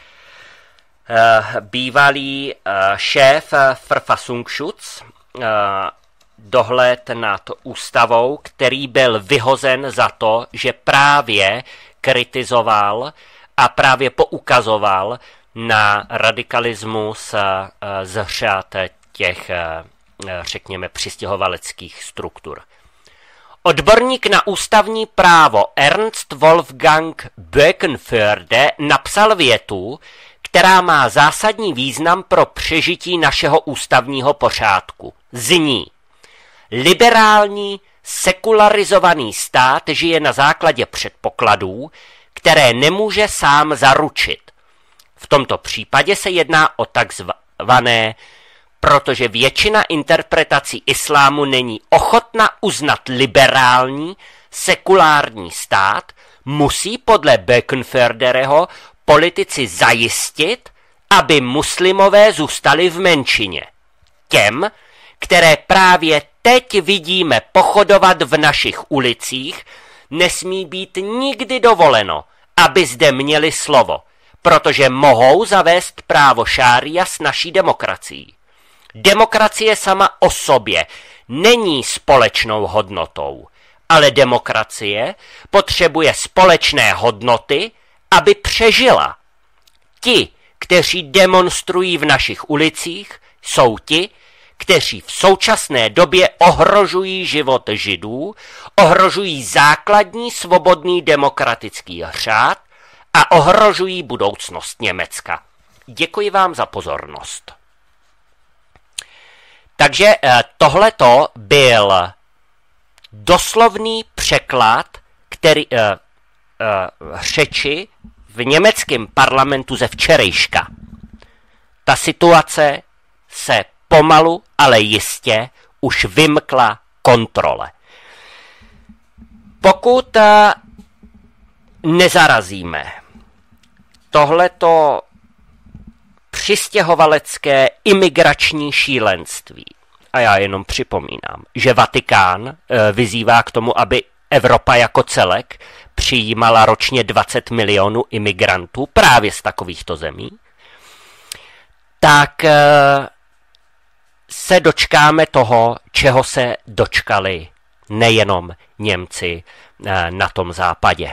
uh, bývalý uh, šéf uh, Verfassungsschutz, uh, dohled nad ústavou, který byl vyhozen za to, že právě kritizoval a právě poukazoval na radikalismus uh, z řad těch, uh, řekněme, přistěhovaleckých struktur. Odborník na ústavní právo Ernst Wolfgang Böckenförde napsal větu, která má zásadní význam pro přežití našeho ústavního pořádku. Zní: liberální, sekularizovaný stát žije na základě předpokladů, které nemůže sám zaručit. V tomto případě se jedná o takzvané, protože většina interpretací islámu není ochotna uznat liberální, sekulární stát, musí podle Böckenfördereho politici zajistit, aby muslimové zůstali v menšině. Těm, které právě teď vidíme pochodovat v našich ulicích, nesmí být nikdy dovoleno, aby zde měli slovo, protože mohou zavést právo šária s naší demokracií. Demokracie sama o sobě není společnou hodnotou, ale demokracie potřebuje společné hodnoty, aby přežila. Ti, kteří demonstrují v našich ulicích, jsou ti, kteří v současné době ohrožují život Židů, ohrožují základní svobodný demokratický řád a ohrožují budoucnost Německa. Děkuji vám za pozornost. Takže tohleto byl doslovný překlad který, uh, uh, řeči v německém parlamentu ze včerejška. Ta situace se pomalu, ale jistě už vymkla kontrole. Pokud uh, nezarazíme tohleto přistěhovalecké imigrační šílenství, a já jenom připomínám, že Vatikán e, vyzývá k tomu, aby Evropa jako celek přijímala ročně dvacet milionů imigrantů právě z takovýchto zemí, tak e, se dočkáme toho, čeho se dočkali nejenom Němci e, na tom západě.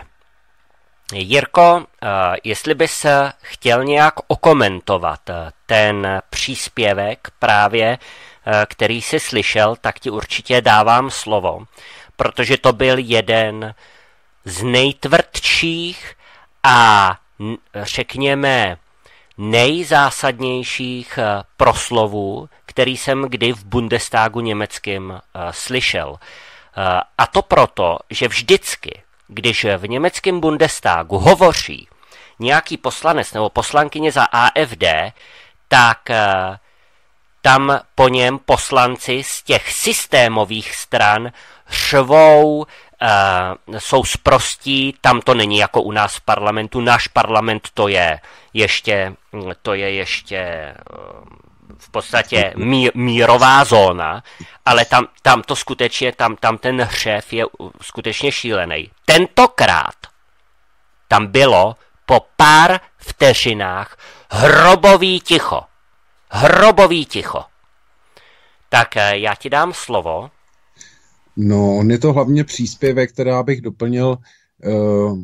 Jirko, jestli bys chtěl nějak okomentovat ten příspěvek právě, který jsi slyšel, tak ti určitě dávám slovo, protože to byl jeden z nejtvrdších a řekněme nejzásadnějších proslovů, který jsem kdy v Bundestagu německém slyšel. A to proto, že vždycky, když v německém Bundestagu hovoří nějaký poslanec nebo poslankyně za A F D, tak uh, tam po něm poslanci z těch systémových stran švou, uh, jsou sprostí, tam to není jako u nás v parlamentu, náš parlament to je ještě, to je ještě uh, v podstatě mí, mírová zóna, ale tam, tam to skutečně, tam, tam ten hřev je skutečně šílený. Tentokrát tam bylo po pár vteřinách hrobový ticho. Hrobový ticho. Tak já ti dám slovo. No, on je to hlavně příspěvek, která bych doplnil uh,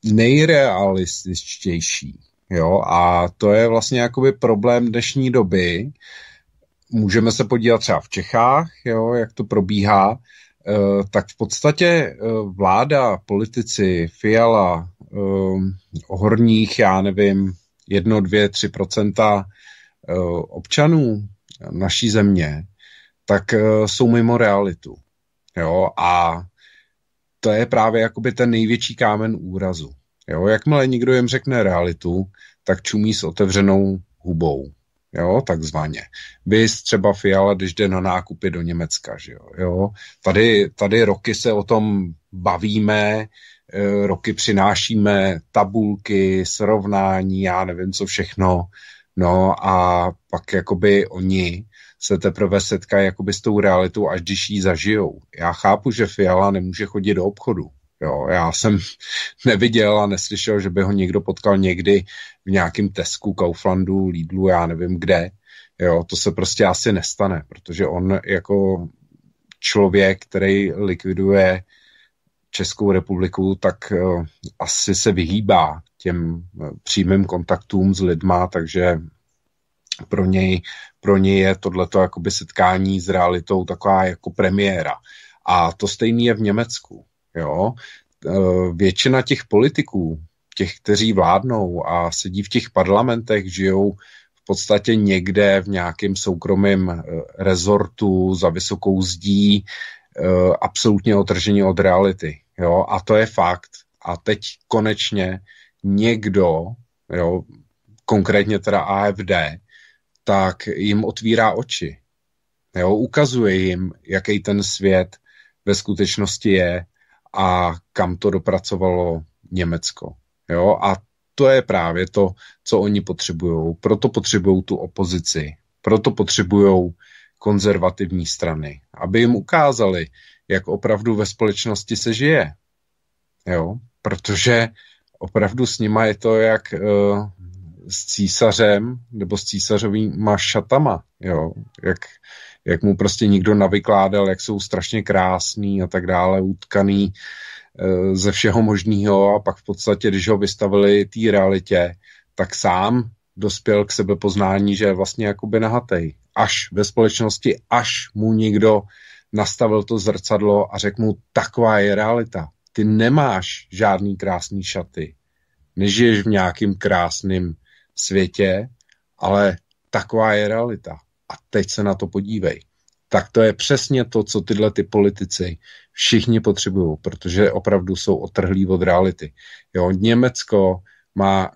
nejrealističtější. Jo, a to je vlastně jakoby problém dnešní doby. Můžeme se podívat třeba v Čechách, jo, jak to probíhá, e, tak v podstatě e, vláda, politici, Fiala, e, horních, já nevím, jedno, dvě, tři procenta e, občanů naší země, tak e, jsou mimo realitu. Jo, a to je právě jakoby ten největší kámen úrazu. Jo, jakmile někdo jim řekne realitu, tak čumí s otevřenou hubou, jo, takzvaně. Vys třeba Fiala, když jde na nákupy do Německa, že jo, jo. Tady, tady roky se o tom bavíme, roky přinášíme tabulky, srovnání, já nevím co všechno, No a pak jakoby oni se teprve setkají jakoby s tou realitou, až když ji zažijou. Já chápu, že Fiala nemůže chodit do obchodu. Jo, já jsem neviděl a neslyšel, že by ho někdo potkal někdy v nějakém Tesku, Kauflandu, Lidlu, já nevím kde. Jo, to se prostě asi nestane, protože on jako člověk, který likviduje Českou republiku, tak uh, asi se vyhýbá těm uh, přímým kontaktům s lidma, takže pro něj, pro něj je tohleto jakoby setkání s realitou taková jako premiéra. A to stejný je v Německu. Jo? Uh, většina těch politiků, těch, kteří vládnou a sedí v těch parlamentech, žijou v podstatě někde v nějakém soukromém uh, rezortu za vysokou zdí, uh, absolutně otržení od reality. Jo, a to je fakt. A teď konečně někdo, jo, konkrétně teda A F D, tak jim otvírá oči. Jo, ukazuje jim, jaký ten svět ve skutečnosti je a kam to dopracovalo Německo. Jo, a to je právě to, co oni potřebují. Proto potřebují tu opozici. Proto potřebují konzervativní strany. Aby jim ukázali, jak opravdu ve společnosti se žije. Jo? Protože opravdu s nima je to jak uh, s císařem nebo s císařovýma šatama. Jo? Jak, jak mu prostě nikdo navykládal, jak jsou strašně krásný a tak dále, utkaný uh, ze všeho možného a pak v podstatě, když ho vystavili té realitě, tak sám dospěl k sebepoznání, že je vlastně jakoby nahatej. Až ve společnosti, až mu někdo nastavil to zrcadlo a řekl mu, taková je realita. Ty nemáš žádný krásný šaty. Nežiješ v nějakým krásným světě, ale taková je realita. A teď se na to podívej. Tak to je přesně to, co tyhle ty politici všichni potřebují, protože opravdu jsou otrhlí od reality. Jo, Německo má,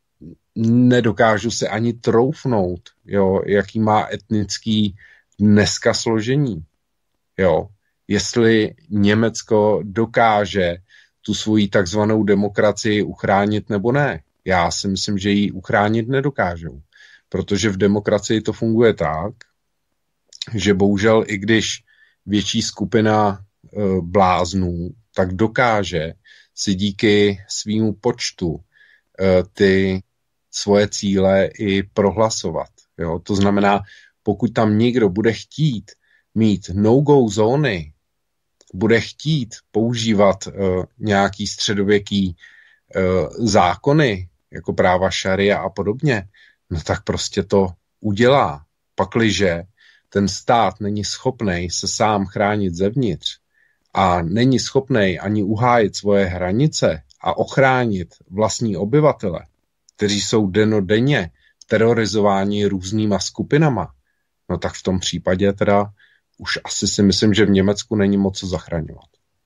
nedokážu se ani troufnout, jo, jaký má etnický dneska složení. Jo, jestli Německo dokáže tu svoji takzvanou demokracii uchránit nebo ne. Já si myslím, že ji uchránit nedokážou, protože v demokracii to funguje tak, že bohužel i když větší skupina e, bláznů, tak dokáže si díky svýmu počtu e, ty svoje cíle i prohlasovat. Jo? To znamená, pokud tam někdo bude chtít mít no-go zóny, bude chtít používat uh, nějaký středověký uh, zákony, jako práva šaria a podobně, no tak prostě to udělá. Pakliže ten stát není schopnej se sám chránit zevnitř a není schopnej ani uhájit svoje hranice a ochránit vlastní obyvatele, kteří jsou dennodenně terorizováni různýma skupinama, no tak v tom případě teda už asi si myslím, že v Německu není moc co zachraňovat.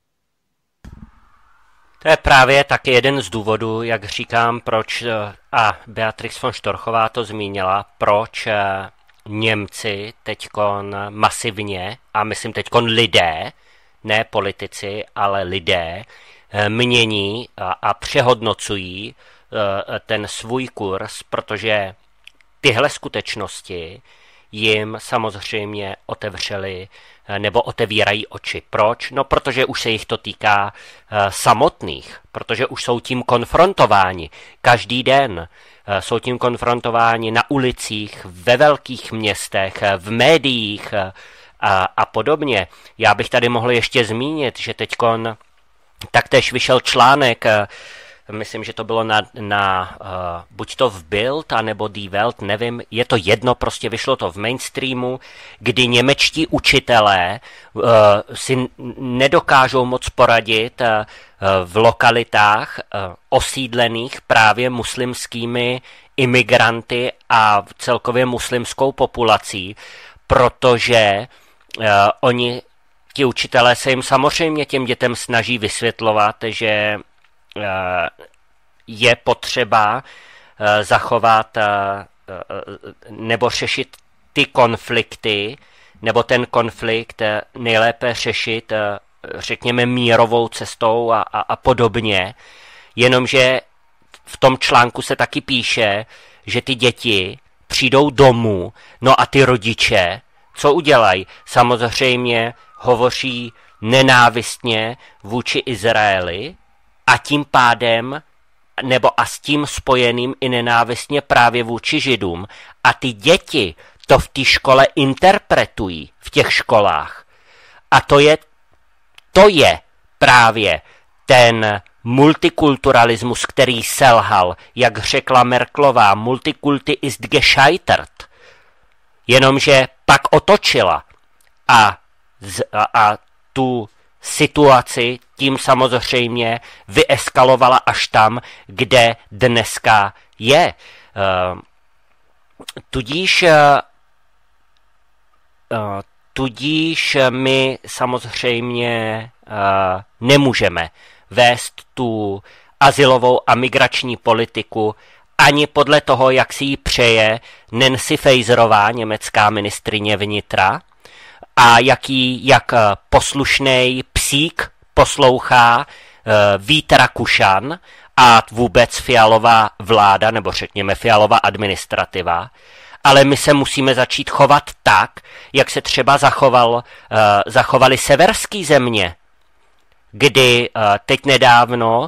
To je právě taky jeden z důvodů, jak říkám, proč, a Beatrix von Storchová to zmínila, proč Němci teďkon masivně, a myslím teďkon lidé, ne politici, ale lidé, mění a, a přehodnocují ten svůj kurz, protože tyhle skutečnosti jim samozřejmě otevřeli nebo otevírají oči. Proč? No, protože už se jich to týká uh, samotných, protože už jsou tím konfrontováni každý den. Uh, jsou tím konfrontováni na ulicích, ve velkých městech, v médiích uh, a, a podobně. Já bych tady mohl ještě zmínit, že teďkon taktéž vyšel článek, uh, myslím, že to bylo na, na uh, buď to v Bild, anebo Die Welt, nevím, je to jedno, prostě vyšlo to v mainstreamu, kdy němečtí učitelé uh, si nedokážou moc poradit uh, v lokalitách uh, osídlených právě muslimskými imigranty a celkově muslimskou populací, protože uh, oni, ti učitelé se jim samozřejmě těm dětem snaží vysvětlovat, že je potřeba zachovat nebo řešit ty konflikty, nebo ten konflikt nejlépe řešit, řekněme, mírovou cestou a, a, a podobně. Jenomže v tom článku se taky píše, že ty děti přijdou domů, no a ty rodiče, co udělají? Samozřejmě hovoří nenávistně vůči Izraeli a tím pádem, nebo a s tím spojeným i nenávistně právě vůči Židům. A ty děti to v té škole interpretují, v těch školách. A to je, to je právě ten multikulturalismus, který selhal, jak řekla Merkelová, multikulti ist gescheitert. Jenomže pak otočila a, a, a tu situaci tím samozřejmě vyeskalovala až tam, kde dneska je. Uh, tudíž, uh, tudíž my samozřejmě uh, nemůžeme vést tu azylovou a migrační politiku ani podle toho, jak si ji přeje Nancy Faeserová, německá ministryně vnitra, a jaký, jak poslušnej psík poslouchá Vít Rakušan a vůbec Fialová vláda, nebo řekněme Fialová administrativa, ale my se musíme začít chovat tak, jak se třeba zachoval, zachovali severský země, kdy teď nedávno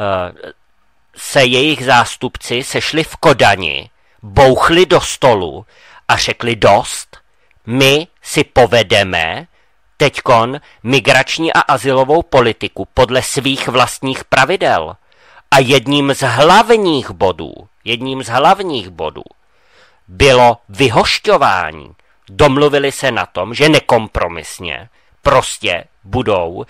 se jejich zástupci sešli v Kodani, bouchli do stolu a řekli dost, my si povedeme teďkon migrační a azylovou politiku podle svých vlastních pravidel. A jedním z hlavních bodů, jedním z hlavních bodů bylo vyhošťování. Domluvili se na tom, že nekompromisně prostě budou uh,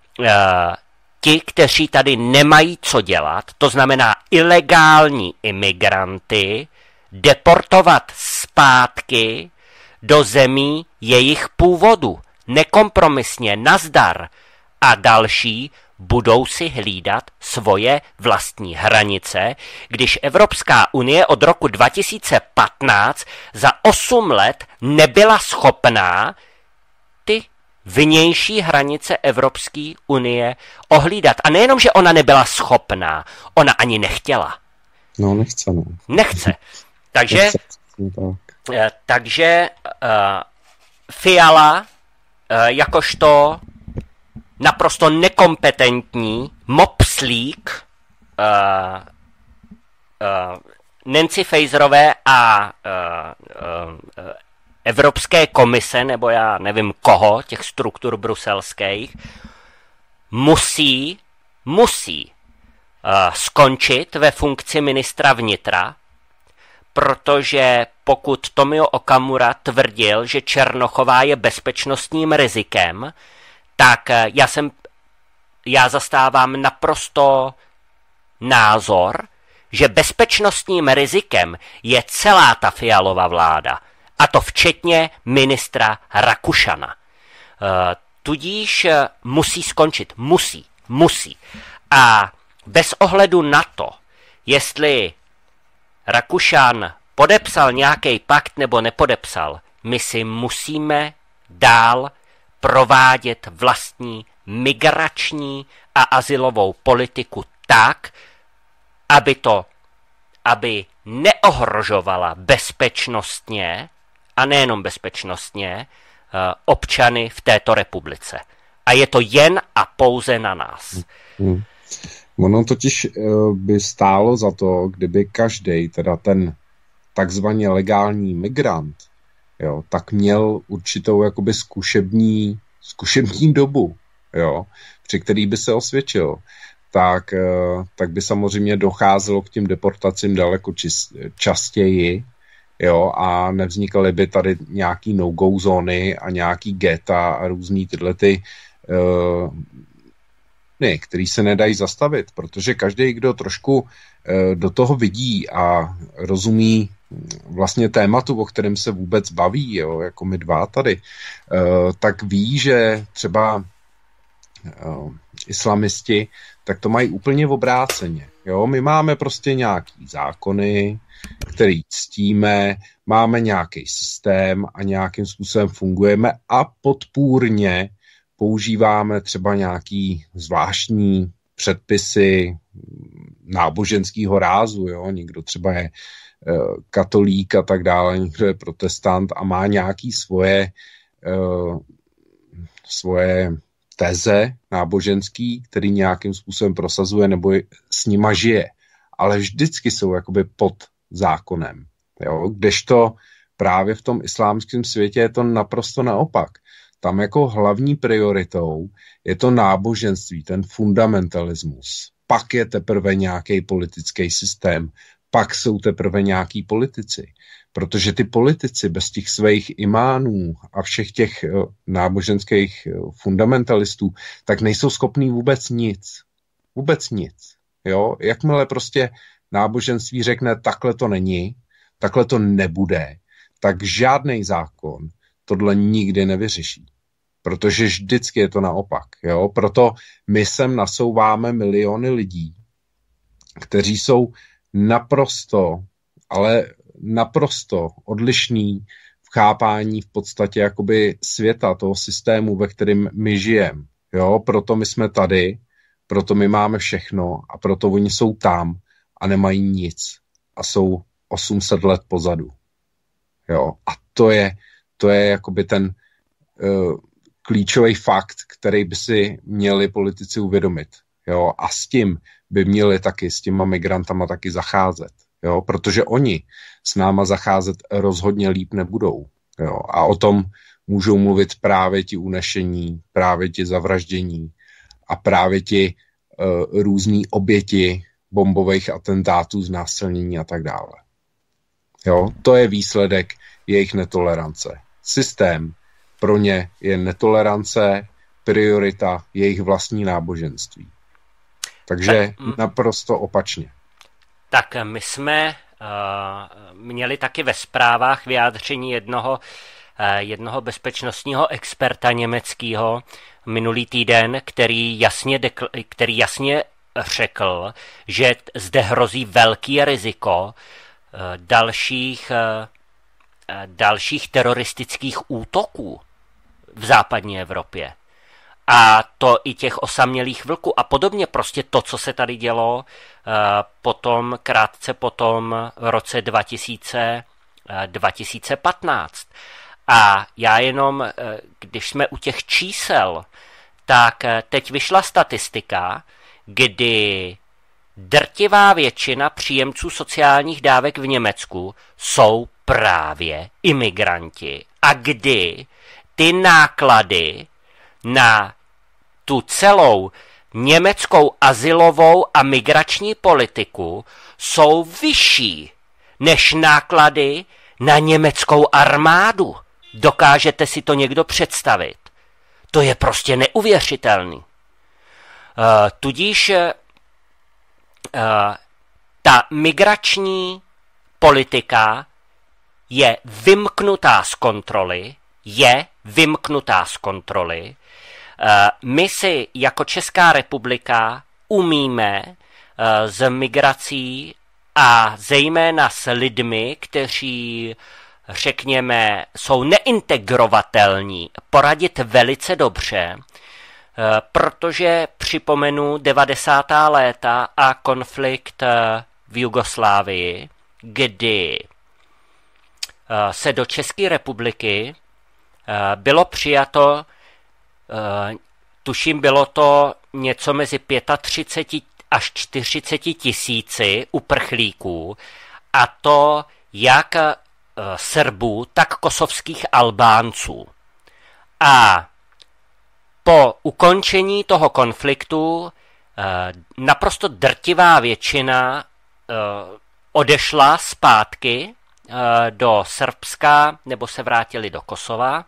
ti, kteří tady nemají co dělat, to znamená ilegální imigranty, deportovat zpátky do zemí jejich původu. Nekompromisně, nazdar. A další budou si hlídat svoje vlastní hranice, když Evropská unie od roku dva tisíce patnáct za osm let nebyla schopná ty vnější hranice Evropské unie ohlídat. A nejenom, že ona nebyla schopná, ona ani nechtěla. No, nechce, no. Nechce. Takže, nechce, tak. takže uh, Fiala, uh, jakožto naprosto nekompetentní mopslík uh, uh, Nancy Faeserové a uh, uh, Evropské komise, nebo já nevím koho, těch struktur bruselských, musí, musí uh, skončit ve funkci ministra vnitra, protože pokud Tomio Okamura tvrdil, že Černochová je bezpečnostním rizikem, tak já jsem, já zastávám naprosto názor, že bezpečnostním rizikem je celá ta Fialova vláda. A to včetně ministra Rakušana. Tudíž musí skončit. Musí. Musí. A bez ohledu na to, jestli Rakušan podepsal nějaký pakt nebo nepodepsal, my si musíme dál provádět vlastní migrační a azylovou politiku tak, aby to, aby neohrožovala bezpečnostně, a nejenom bezpečnostně, občany v této republice. A je to jen a pouze na nás. Hmm. Ono totiž by stálo za to, kdyby každý, teda ten takzvaně legální migrant, jo, tak měl určitou jakoby zkušební, zkušební dobu, jo, při který by se osvědčil, tak, tak by samozřejmě docházelo k těm deportacím daleko čist, častěji, jo, a nevznikaly by tady nějaký no-go zóny a nějaký geta a různý tyhle ty uh, ne, který se nedají zastavit, protože každý, kdo trošku uh, do toho vidí a rozumí vlastně tématu, o kterém se vůbec baví, jo, jako my dva tady, uh, tak ví, že třeba uh, islamisti, tak to mají úplně obráceně. Jo? My máme prostě nějaký zákony, který ctíme, máme nějaký systém a nějakým způsobem fungujeme a podpůrně používáme třeba nějaký zvláštní předpisy, náboženského rázu, jo, někdo třeba je katolík a tak dále, někdo je protestant a má nějaký svoje svoje teze náboženský, který nějakým způsobem prosazuje nebo s nima žije. Ale vždycky jsou jakoby pod zákonem. Jo? Kdežto právě v tom islámském světě je to naprosto naopak. Tam jako hlavní prioritou je to náboženství, ten fundamentalismus. Pak je teprve nějaký politický systém, pak jsou teprve nějaký politici. Protože ty politici bez těch svých imánů a všech těch náboženských fundamentalistů, tak nejsou schopní vůbec nic. Vůbec nic. Jo? Jakmile prostě náboženství řekne, takhle to není, takhle to nebude, tak žádný zákon tohle nikdy nevyřeší. Protože vždycky je to naopak. Jo? Proto my sem nasouváme miliony lidí, kteří jsou naprosto, ale naprosto odlišný v chápání v podstatě jakoby světa, toho systému, ve kterém my žijeme. Jo? Proto my jsme tady, proto my máme všechno a proto oni jsou tam a nemají nic a jsou osm set let pozadu. Jo? A to je, to je jakoby ten uh, klíčový fakt, který by si měli politici uvědomit. Jo? A s tím by měli taky, s těma migrantama taky zacházet. Jo? Protože oni s náma zacházet rozhodně líp nebudou. Jo? A o tom můžou mluvit právě ti unešení, právě ti zavraždění a právě ti uh, různý oběti bombových atentátů, znásilnění a tak dále. Jo? To je výsledek jejich netolerance. Systém pro ně je netolerance, priorita jejich vlastní náboženství. Takže tak, naprosto opačně. Tak my jsme uh, měli taky ve zprávách vyjádření jednoho, uh, jednoho bezpečnostního experta německého minulý týden, který jasně, dekl- který jasně řekl, že zde hrozí velký riziko uh, dalších, uh, dalších teroristických útoků v západní Evropě. A to i těch osamělých vlků a podobně. Prostě to, co se tady dělo uh, potom, krátce potom v roce dva tisíce, uh, dva tisíce patnáct. A já jenom, uh, když jsme u těch čísel, tak uh, teď vyšla statistika, kdy drtivá většina příjemců sociálních dávek v Německu jsou právě imigranti. A kdy ty náklady na tu celou německou azylovou a migrační politiku jsou vyšší než náklady na německou armádu. Dokážete si to někdo představit? To je prostě neuvěřitelný. Uh, tudíž uh, ta migrační politika je vymknutá z kontroly, je vymknutá z kontroly. My si jako Česká republika umíme s migrací a zejména s lidmi, kteří, řekněme, jsou neintegrovatelní, poradit velice dobře, protože připomenu devadesátá léta a konflikt v Jugoslávii, kdy se do České republiky bylo přijato, tuším, bylo to něco mezi třicet pět až čtyřicet tisíci uprchlíků, a to jak Srbů, tak kosovských Albánců. A po ukončení toho konfliktu naprosto drtivá většina odešla zpátky do Srbska nebo se vrátili do Kosova,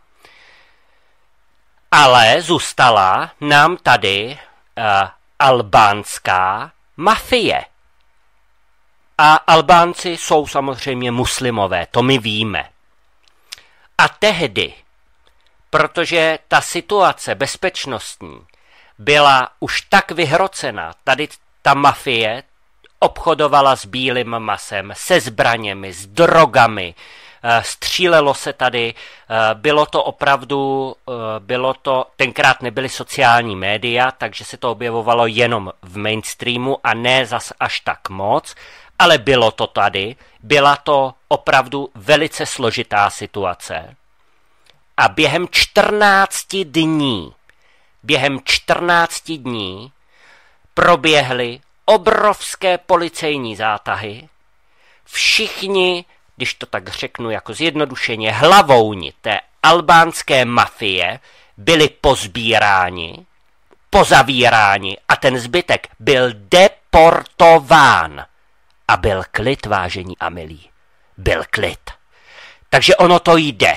ale zůstala nám tady uh, albánská mafie. A Albánci jsou samozřejmě muslimové, to my víme. A tehdy, protože ta situace bezpečnostní byla už tak vyhrocena, tady ta mafie obchodovala s bílým masem, se zbraněmi, s drogami, střílelo se tady, bylo to opravdu, bylo to, tenkrát nebyly sociální média, takže se to objevovalo jenom v mainstreamu a ne zas až tak moc, ale bylo to tady, byla to opravdu velice složitá situace. A během čtrnácti dní, během čtrnácti dní proběhly obrovské policejní zátahy. Všichni, když to tak řeknu jako zjednodušeně, hlavouni té albánské mafie byli pozbíráni, pozavíráni a ten zbytek byl deportován. A byl klid, vážení a milí. Byl klid. Takže ono to jde.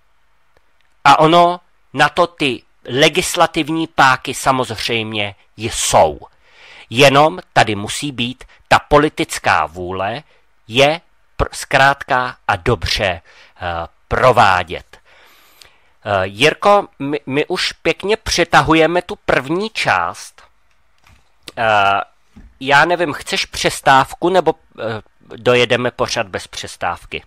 A ono na to ty legislativní páky samozřejmě jsou. Jenom tady musí být ta politická vůle je pr- zkrátka a dobře uh, provádět. Uh, Jirko, my, my už pěkně přetahujeme tu první část. Uh, já nevím, chceš přestávku nebo uh, dojedeme pořad bez přestávky?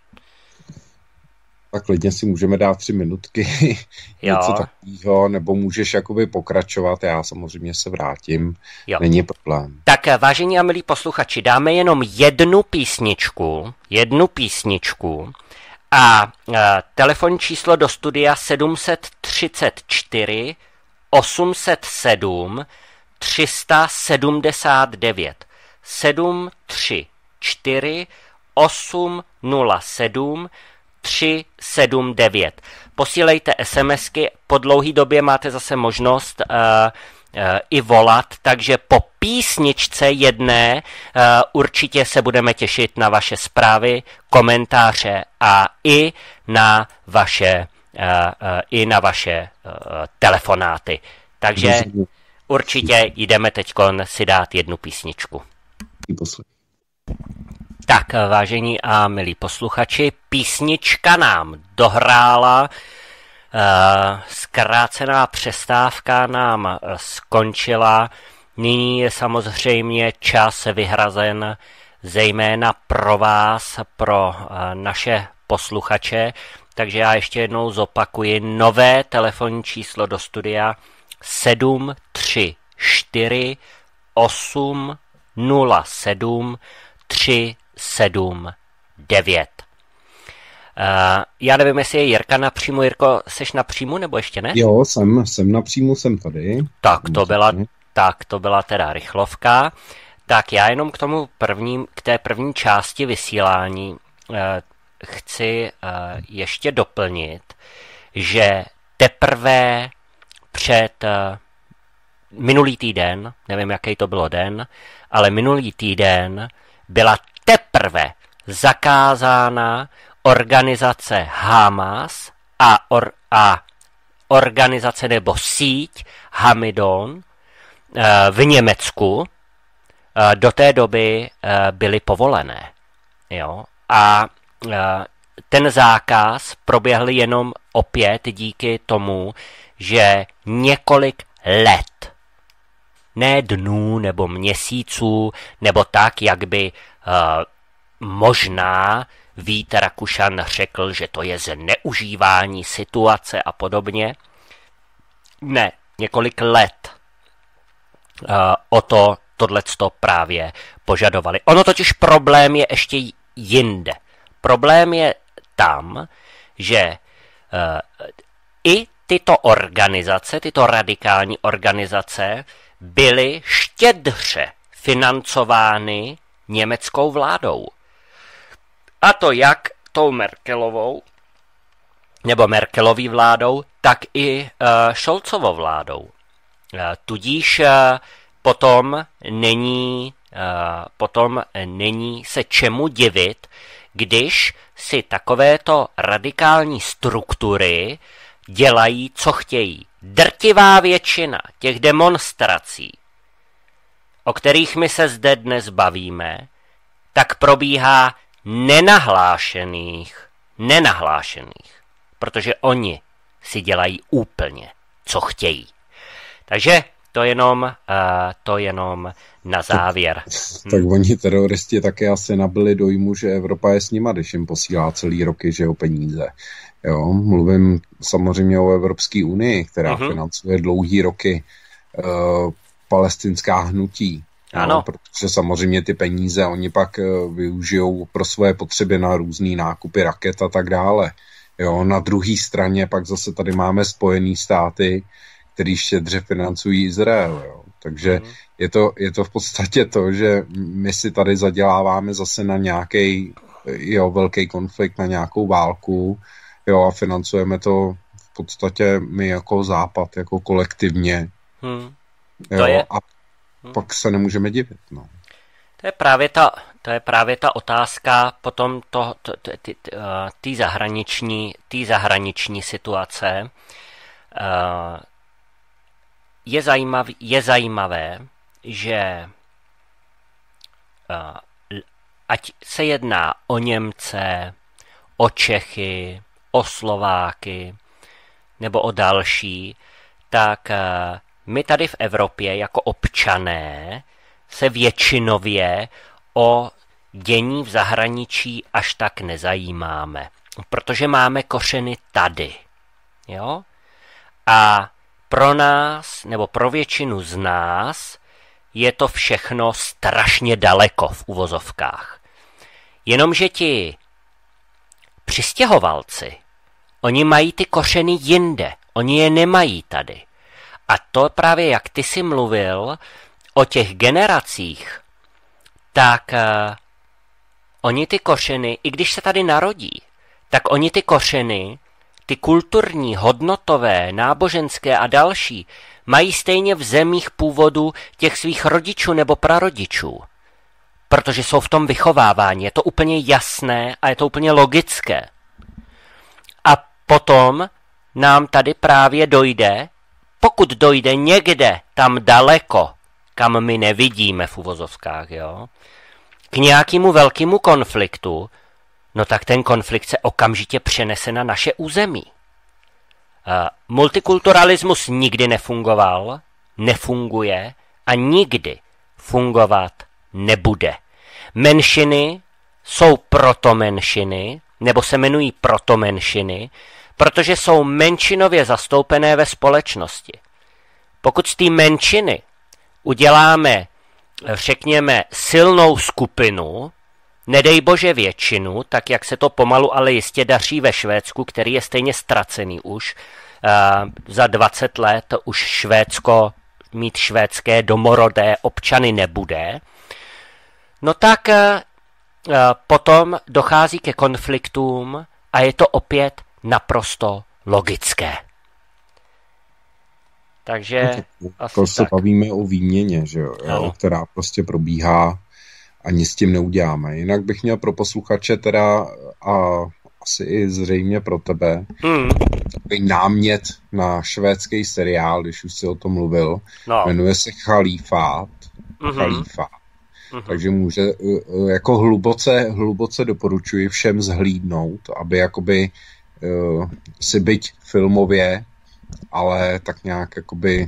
Tak klidně si můžeme dát tři minutky, něco takového, nebo můžeš jakoby pokračovat, já samozřejmě se vrátím, jo. Není problém. Tak vážení a milí posluchači, dáme jenom jednu písničku, jednu písničku a, a telefonní číslo do studia sedm set třicet čtyři osm set sedm tři sta sedmdesát devět sedm tři čtyři osm nula sedm tři sedm devět. Posílejte SMSky, po dlouhé době máte zase možnost uh, uh, i volat, takže po písničce jedné uh, určitě se budeme těšit na vaše zprávy, komentáře a i na vaše, uh, uh, i na vaše uh, telefonáty. Takže určitě jdeme teďkon si dát jednu písničku. Tak, vážení a milí posluchači, písnička nám dohrála, zkrácená přestávka nám skončila, nyní je samozřejmě čas vyhrazen zejména pro vás, pro naše posluchače, takže já ještě jednou zopakuji nové telefonní číslo do studia sedm tři čtyři osm nula sedm tři sedm devět. Uh, já nevím, jestli je Jirka napřímo. Jirko, seš napřímo, nebo ještě ne? Jo, jsem, jsem napřímo, jsem tady. Tak to byla, tak to byla teda rychlovka. Tak já jenom k tomu prvním, k té první části vysílání uh, chci uh, ještě doplnit, že teprve před uh, minulý týden, nevím, jaký to bylo den, ale minulý týden byla teprve zakázána organizace Hamas a, or, a organizace nebo síť Hamidon v Německu. Do té doby byly povolené. Jo? A ten zákaz proběhl jenom opět díky tomu, že několik let, ne dnů nebo měsíců, nebo tak, jak by uh, možná Vít Rakušan řekl, že to je zneužívání situace a podobně. Ne, několik let uh, o to tohleto právě požadovali. Ono totiž problém je ještě jinde. Problém je tam, že uh, i tyto organizace, tyto radikální organizace byly štědře financovány německou vládou. A to jak tou Merkelovou, nebo Merkelový vládou, tak i uh, Scholzovou vládou. Uh, tudíž uh, potom není, uh, potom není se čemu divit, když si takovéto radikální struktury dělají, co chtějí. Drtivá většina těch demonstrací, o kterých my se zde dnes bavíme, tak probíhá nenahlášených, nenahlášených, protože oni si dělají úplně, co chtějí. Takže to jenom, uh, to jenom na závěr. Tak, tak oni teroristi také asi nabili dojmu, že Evropa je s nima, když jim posílá celý roky, že jo, peníze. Jo, mluvím samozřejmě o Evropské unii, která uh-huh. financuje dlouhý roky uh, palestinská hnutí. Ano. No, protože samozřejmě ty peníze oni pak uh, využijou pro svoje potřeby na různý nákupy raket a tak dále. Jo, na druhé straně pak zase tady máme Spojené státy, který štědře financují Izrael. Jo. Takže mm. je, to, je to v podstatě to, že my si tady zaděláváme zase na nějaký jo, velký konflikt, na nějakou válku, jo, a financujeme to v podstatě my jako Západ, jako kolektivně. Mm. Jo, to je... A mm. pak se nemůžeme divit. No. To je právě ta, to je právě ta otázka potom to, to, to, ty, ty zahraniční, ty zahraniční situace. Je zajímavé, je zajímavé, že ať se jedná o Němce, o Čechy, o Slováky nebo o další, tak my tady v Evropě jako občané se většinově o dění v zahraničí až tak nezajímáme, protože máme kořeny tady. Jo? A pro nás, nebo pro většinu z nás, je to všechno strašně daleko v uvozovkách. Jenomže ti přistěhovalci, oni mají ty kořeny jinde, oni je nemají tady. A to právě, jak ty jsi mluvil o těch generacích, tak uh, oni ty kořeny, i když se tady narodí, tak oni ty kořeny, ty kulturní, hodnotové, náboženské a další, mají stejně v zemích původu těch svých rodičů nebo prarodičů. Protože jsou v tom vychováváni. Je to úplně jasné a je to úplně logické. A potom nám tady právě dojde, pokud dojde někde tam daleko, kam my nevidíme v uvozovkách, jo, k nějakému velkému konfliktu, no tak ten konflikt se okamžitě přenese na naše území. Uh, multikulturalismus nikdy nefungoval, nefunguje a nikdy fungovat nebude. Menšiny jsou proto menšiny, nebo se jmenují proto menšiny, protože jsou menšinově zastoupené ve společnosti. Pokud z té menšiny uděláme, řekněme, silnou skupinu, nedej bože většinu, tak jak se to pomalu ale jistě daří ve Švédsku, který je stejně ztracený už. Uh, za dvacet let už Švédsko mít švédské domorodé občany nebude. No tak uh, potom dochází ke konfliktům a je to opět naprosto logické. Takže no, to se bavíme o výměně, že jo, jo, která prostě probíhá a nic s tím neuděláme. Jinak bych měl pro posluchače teda a asi i zřejmě pro tebe mm. takový námět na švédský seriál, když už jsi o tom mluvil. No. Jmenuje se Chalífát. Mm-hmm. Chalífát. Mm-hmm. Takže může, jako hluboce, hluboce doporučuji všem zhlídnout, aby jakoby uh, si byť filmově, ale tak nějak jakoby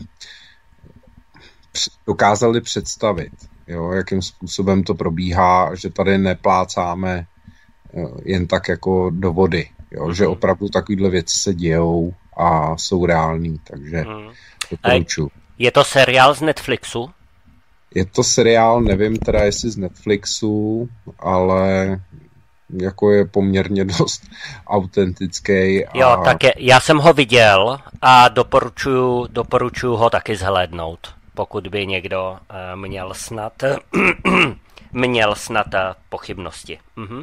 dokázali představit, jo, jakým způsobem to probíhá, že tady neplácáme jen tak jako do vody, jo, mm. že opravdu takovýhle věci se dějou a jsou reální, takže mm. doporučuji. Je to seriál z Netflixu? Je to seriál, nevím teda jestli z Netflixu, ale jako je poměrně dost autentický. A... Jo, tak je, já jsem ho viděl a doporučuji, doporučuji ho taky zhlédnout, pokud by někdo uh, měl snad měl snad uh, pochybnosti. Mhm.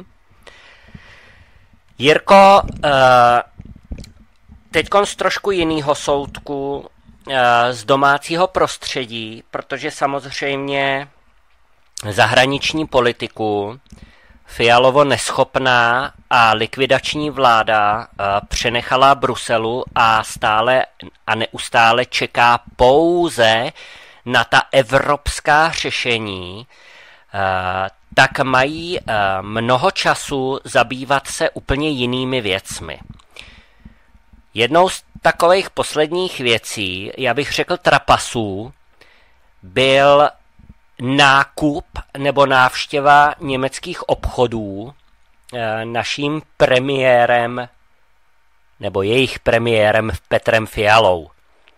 Jirko, uh, teďkon z trošku jinýho soudku, uh, z domácího prostředí, protože samozřejmě zahraniční politiku Fialovo neschopná a likvidační vláda uh, přenechala Bruselu a stále a neustále čeká pouze na ta evropská řešení, uh, tak mají uh, mnoho času zabývat se úplně jinými věcmi. Jednou z takových posledních věcí, já bych řekl trapasů, byl nákup nebo návštěva německých obchodů naším premiérem nebo jejich premiérem Petrem Fialou.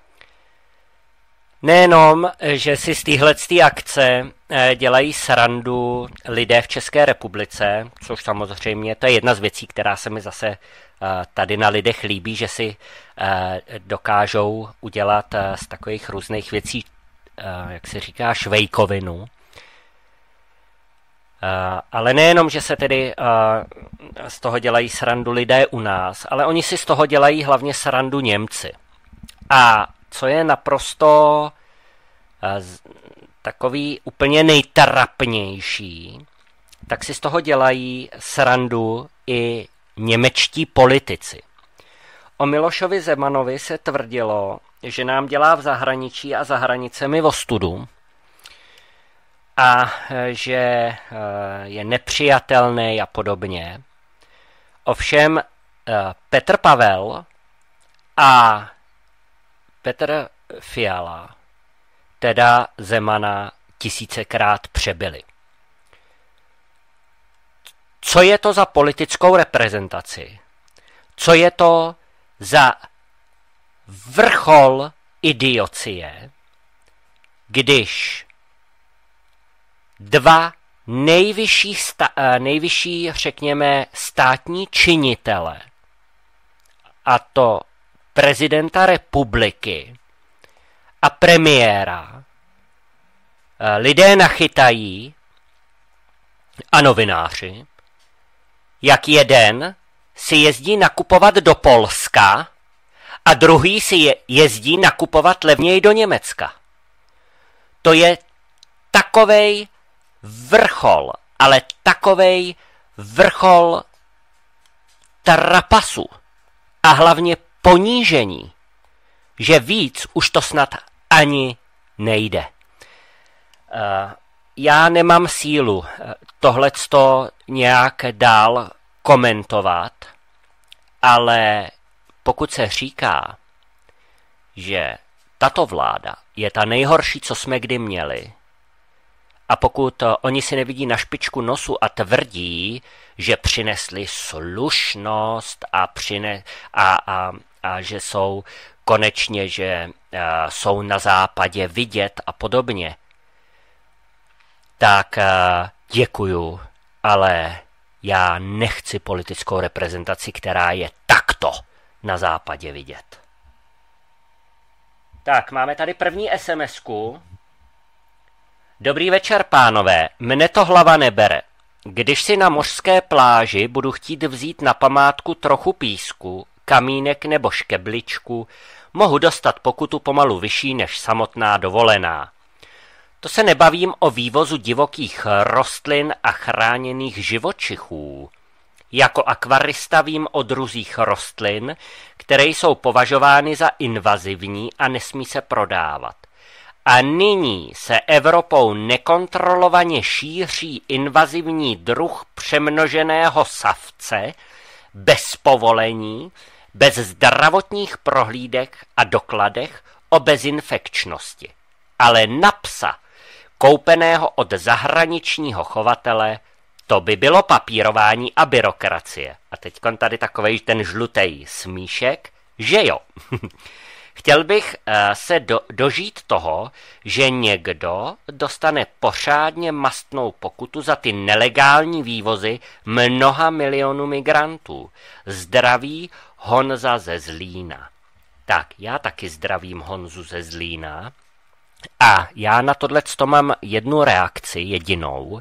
Nejenom, že si z téhletý akce dělají srandu lidé v České republice, což samozřejmě to je jedna z věcí, která se mi zase tady na lidech líbí, že si dokážou udělat z takových různých věcí, jak se říká, švejkovinu. Ale nejenom, že se tedy z toho dělají srandu lidé u nás, ale oni si z toho dělají hlavně srandu Němci. A co je naprosto takový úplně nejtrapnější, tak si z toho dělají srandu i němečtí politici. O Milošovi Zemanovi se tvrdilo, že nám dělá v zahraničí a za hranicemi ostudu a že je nepřijatelný a podobně. Ovšem Petr Pavel a Petr Fiala teda Zemana tisícekrát přebyli. Co je to za politickou reprezentaci? Co je to za vrchol idiocie, když dva nejvyšší, sta- nejvyšší, řekněme, státní činitele, a to prezidenta republiky a premiéra, lidé nachytají a novináři, jak jeden si jezdí nakupovat do Polska a druhý si je, jezdí nakupovat levněji do Německa. To je takovej vrchol, ale takovej vrchol trapasu a hlavně ponížení, že víc už to snad ani nejde. Já nemám sílu tohleto nějak dál komentovat, ale pokud se říká, že tato vláda je ta nejhorší, co jsme kdy měli, a pokud oni si nevidí na špičku nosu a tvrdí, že přinesli slušnost a, přine, a, a, a že jsou konečně, že a, jsou na západě vidět a podobně, tak a, děkuju, ale já nechci politickou reprezentaci, která je takto na západě vidět. Tak, máme tady první SMSku. Dobrý večer, pánové. Mne to hlava nebere. Když si na mořské pláži budu chtít vzít na památku trochu písku, kamínek nebo škebličku, mohu dostat pokutu pomalu vyšší než samotná dovolená. To se nebavím o vývozu divokých rostlin a chráněných živočichů. Jako akvarista vím o druzích rostlin, které jsou považovány za invazivní a nesmí se prodávat. A nyní se Evropou nekontrolovaně šíří invazivní druh přemnoženého savce bez povolení, bez zdravotních prohlídek a dokladech o bezinfekčnosti. Ale na psa, koupeného od zahraničního chovatele, to by bylo papírování a byrokracie. A teď tady takovej ten žlutej smíšek, že jo. Chtěl bych se do, dožít toho, že někdo dostane pořádně mastnou pokutu za ty nelegální vývozy mnoha milionů migrantů. Zdraví Honza ze Zlína. Tak, já taky zdravím Honzu ze Zlína. A já na tohleto mám jednu reakci, jedinou.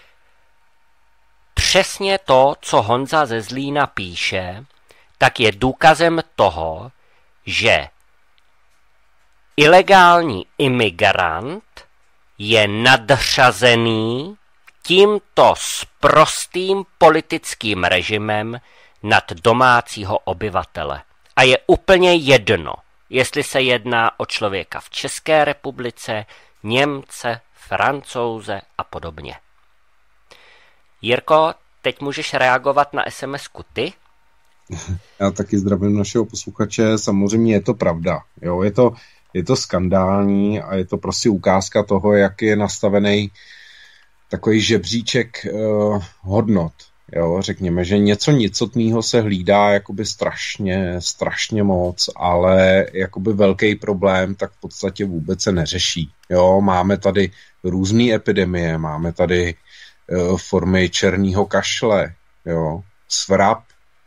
Přesně to, co Honza ze Zlína píše, tak je důkazem toho, že ilegální imigrant je nadřazený tímto sprostým politickým režimem nad domácího obyvatele. A je úplně jedno, jestli se jedná o člověka v České republice, Němce, Francouze a podobně. Jirko, teď můžeš reagovat na SMSku ty? Já taky zdravím našeho posluchače. Samozřejmě je to pravda. Jo, je to, je to skandální a je to prostě ukázka toho, jak je nastavený takový žebříček uh, hodnot. Jo, řekněme, že něco nicotného se hlídá jakoby strašně, strašně moc, ale jakoby velký problém tak v podstatě vůbec se neřeší. Jo, máme tady různé epidemie, máme tady uh, formy černého kašle, jo, svrap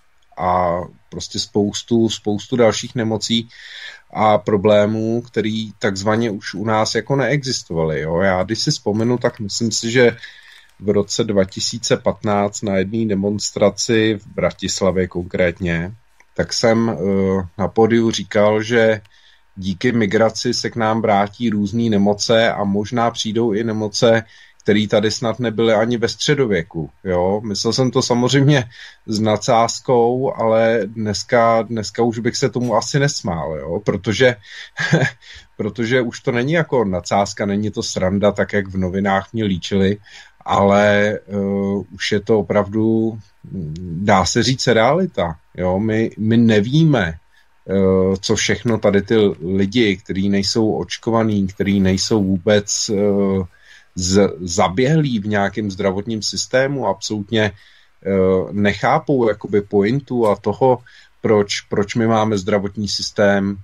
a prostě spoustu, spoustu dalších nemocí a problémů, který takzvaně už u nás jako neexistovaly. Jo. Já když si vzpomenu, tak myslím si, že v roce dva tisíce patnáct na jedné demonstraci v Bratislavě konkrétně, tak jsem uh, na pódiu říkal, že díky migraci se k nám vrátí různé nemoce a možná přijdou i nemoce, který tady snad nebyly ani ve středověku. Jo? Myslel jsem to samozřejmě s nadsázkou, ale dneska, dneska už bych se tomu asi nesmál, jo? Protože, protože už to není jako nadsázka, není to sranda, tak jak v novinách mě líčili, ale uh, už je to opravdu, dá se říct, realita. Jo? My, my nevíme, uh, co všechno tady ty lidi, kteří nejsou očkovaní, kteří nejsou vůbec uh, z, zaběhlí v nějakém zdravotním systému, absolutně uh, nechápou jakoby pointu a toho, proč, proč my máme zdravotní systém,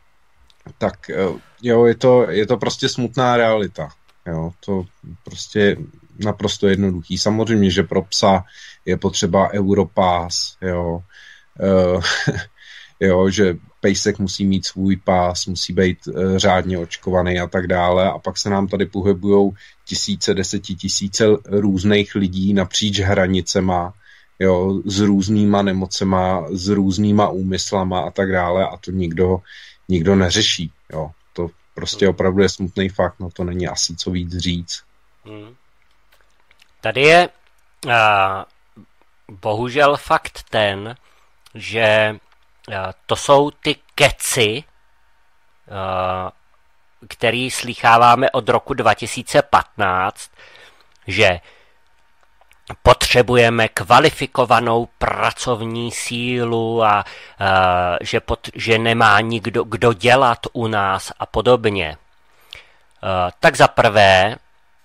tak uh, jo, je to, je to prostě smutná realita. Jo, to prostě naprosto jednoduchý. Samozřejmě, že pro psa je potřeba Europass, jo, uh, jo, že pejsek musí mít svůj pás, musí být uh, řádně očkovaný a tak dále a pak se nám tady pohybujou tisíce, desetitisíce různých lidí napříč hranicema, jo, s různýma nemocema, s různýma úmyslama a tak dále a to nikdo, nikdo neřeší, jo. To prostě opravdu je smutný fakt, no to není asi co víc říct. Hmm. Tady je uh, bohužel fakt ten, že uh, to jsou ty keci, uh, který slýcháváme od roku dva tisíce patnáct, že potřebujeme kvalifikovanou pracovní sílu a uh, že, pot, že nemá nikdo kdo dělat u nás a podobně. Uh, tak za prvé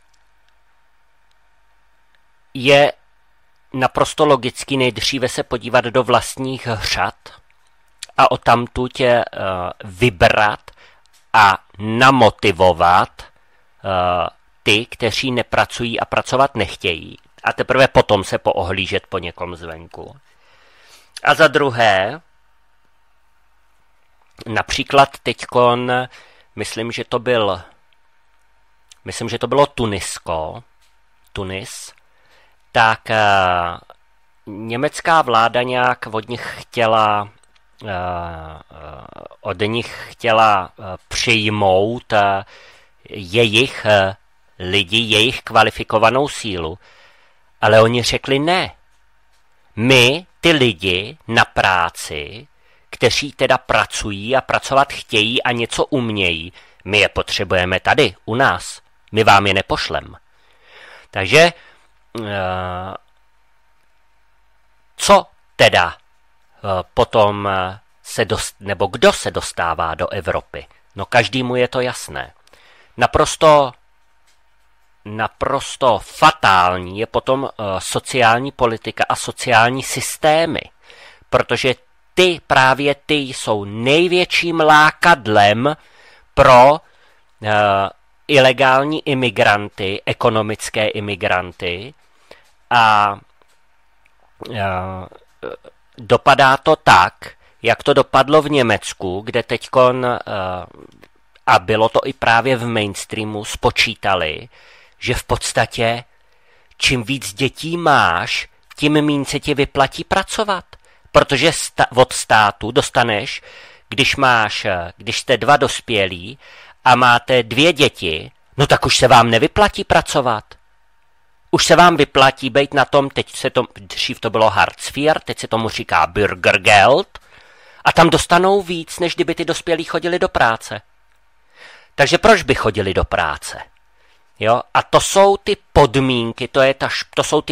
je naprosto logicky nejdříve se podívat do vlastních řad a odtamtud je uh, vybrat a namotivovat uh, ty, kteří nepracují a pracovat nechtějí. A teprve potom se poohlížet po někom zvenku. A za druhé, například teďkon, myslím, že to byl, myslím, že to bylo Tunisko, Tunis, tak uh, německá vláda nějak od nich chtěla, uh, od nich chtěla uh, přijmout uh, jejich uh, lidi, jejich kvalifikovanou sílu, ale oni řekli ne. My, ty lidi na práci, kteří teda pracují a pracovat chtějí a něco umějí, my je potřebujeme tady, u nás. My vám je nepošlem. Takže uh, co teda uh, potom uh, se dost, nebo kdo se dostává do Evropy? No každému je to jasné. Naprosto Naprosto fatální je potom uh, sociální politika a sociální systémy, protože ty, právě ty jsou největším lákadlem pro uh, ilegální imigranty, ekonomické imigranty a uh, dopadá to tak, jak to dopadlo v Německu, kde teďkon, uh, a bylo to i právě v mainstreamu, spočítali, že v podstatě čím víc dětí máš, tím méně se ti vyplatí pracovat. Protože sta- od státu dostaneš, když máš, když jste dva dospělí a máte dvě děti, no tak už se vám nevyplatí pracovat. Už se vám vyplatí být na tom, teď se to, dřív to bylo Hartz IV, teď se tomu říká Bürgergeld, a tam dostanou víc, než kdyby ty dospělí chodili do práce. Takže proč by chodili do práce? Jo? A to jsou ty podmínky, to, je ta, to jsou ty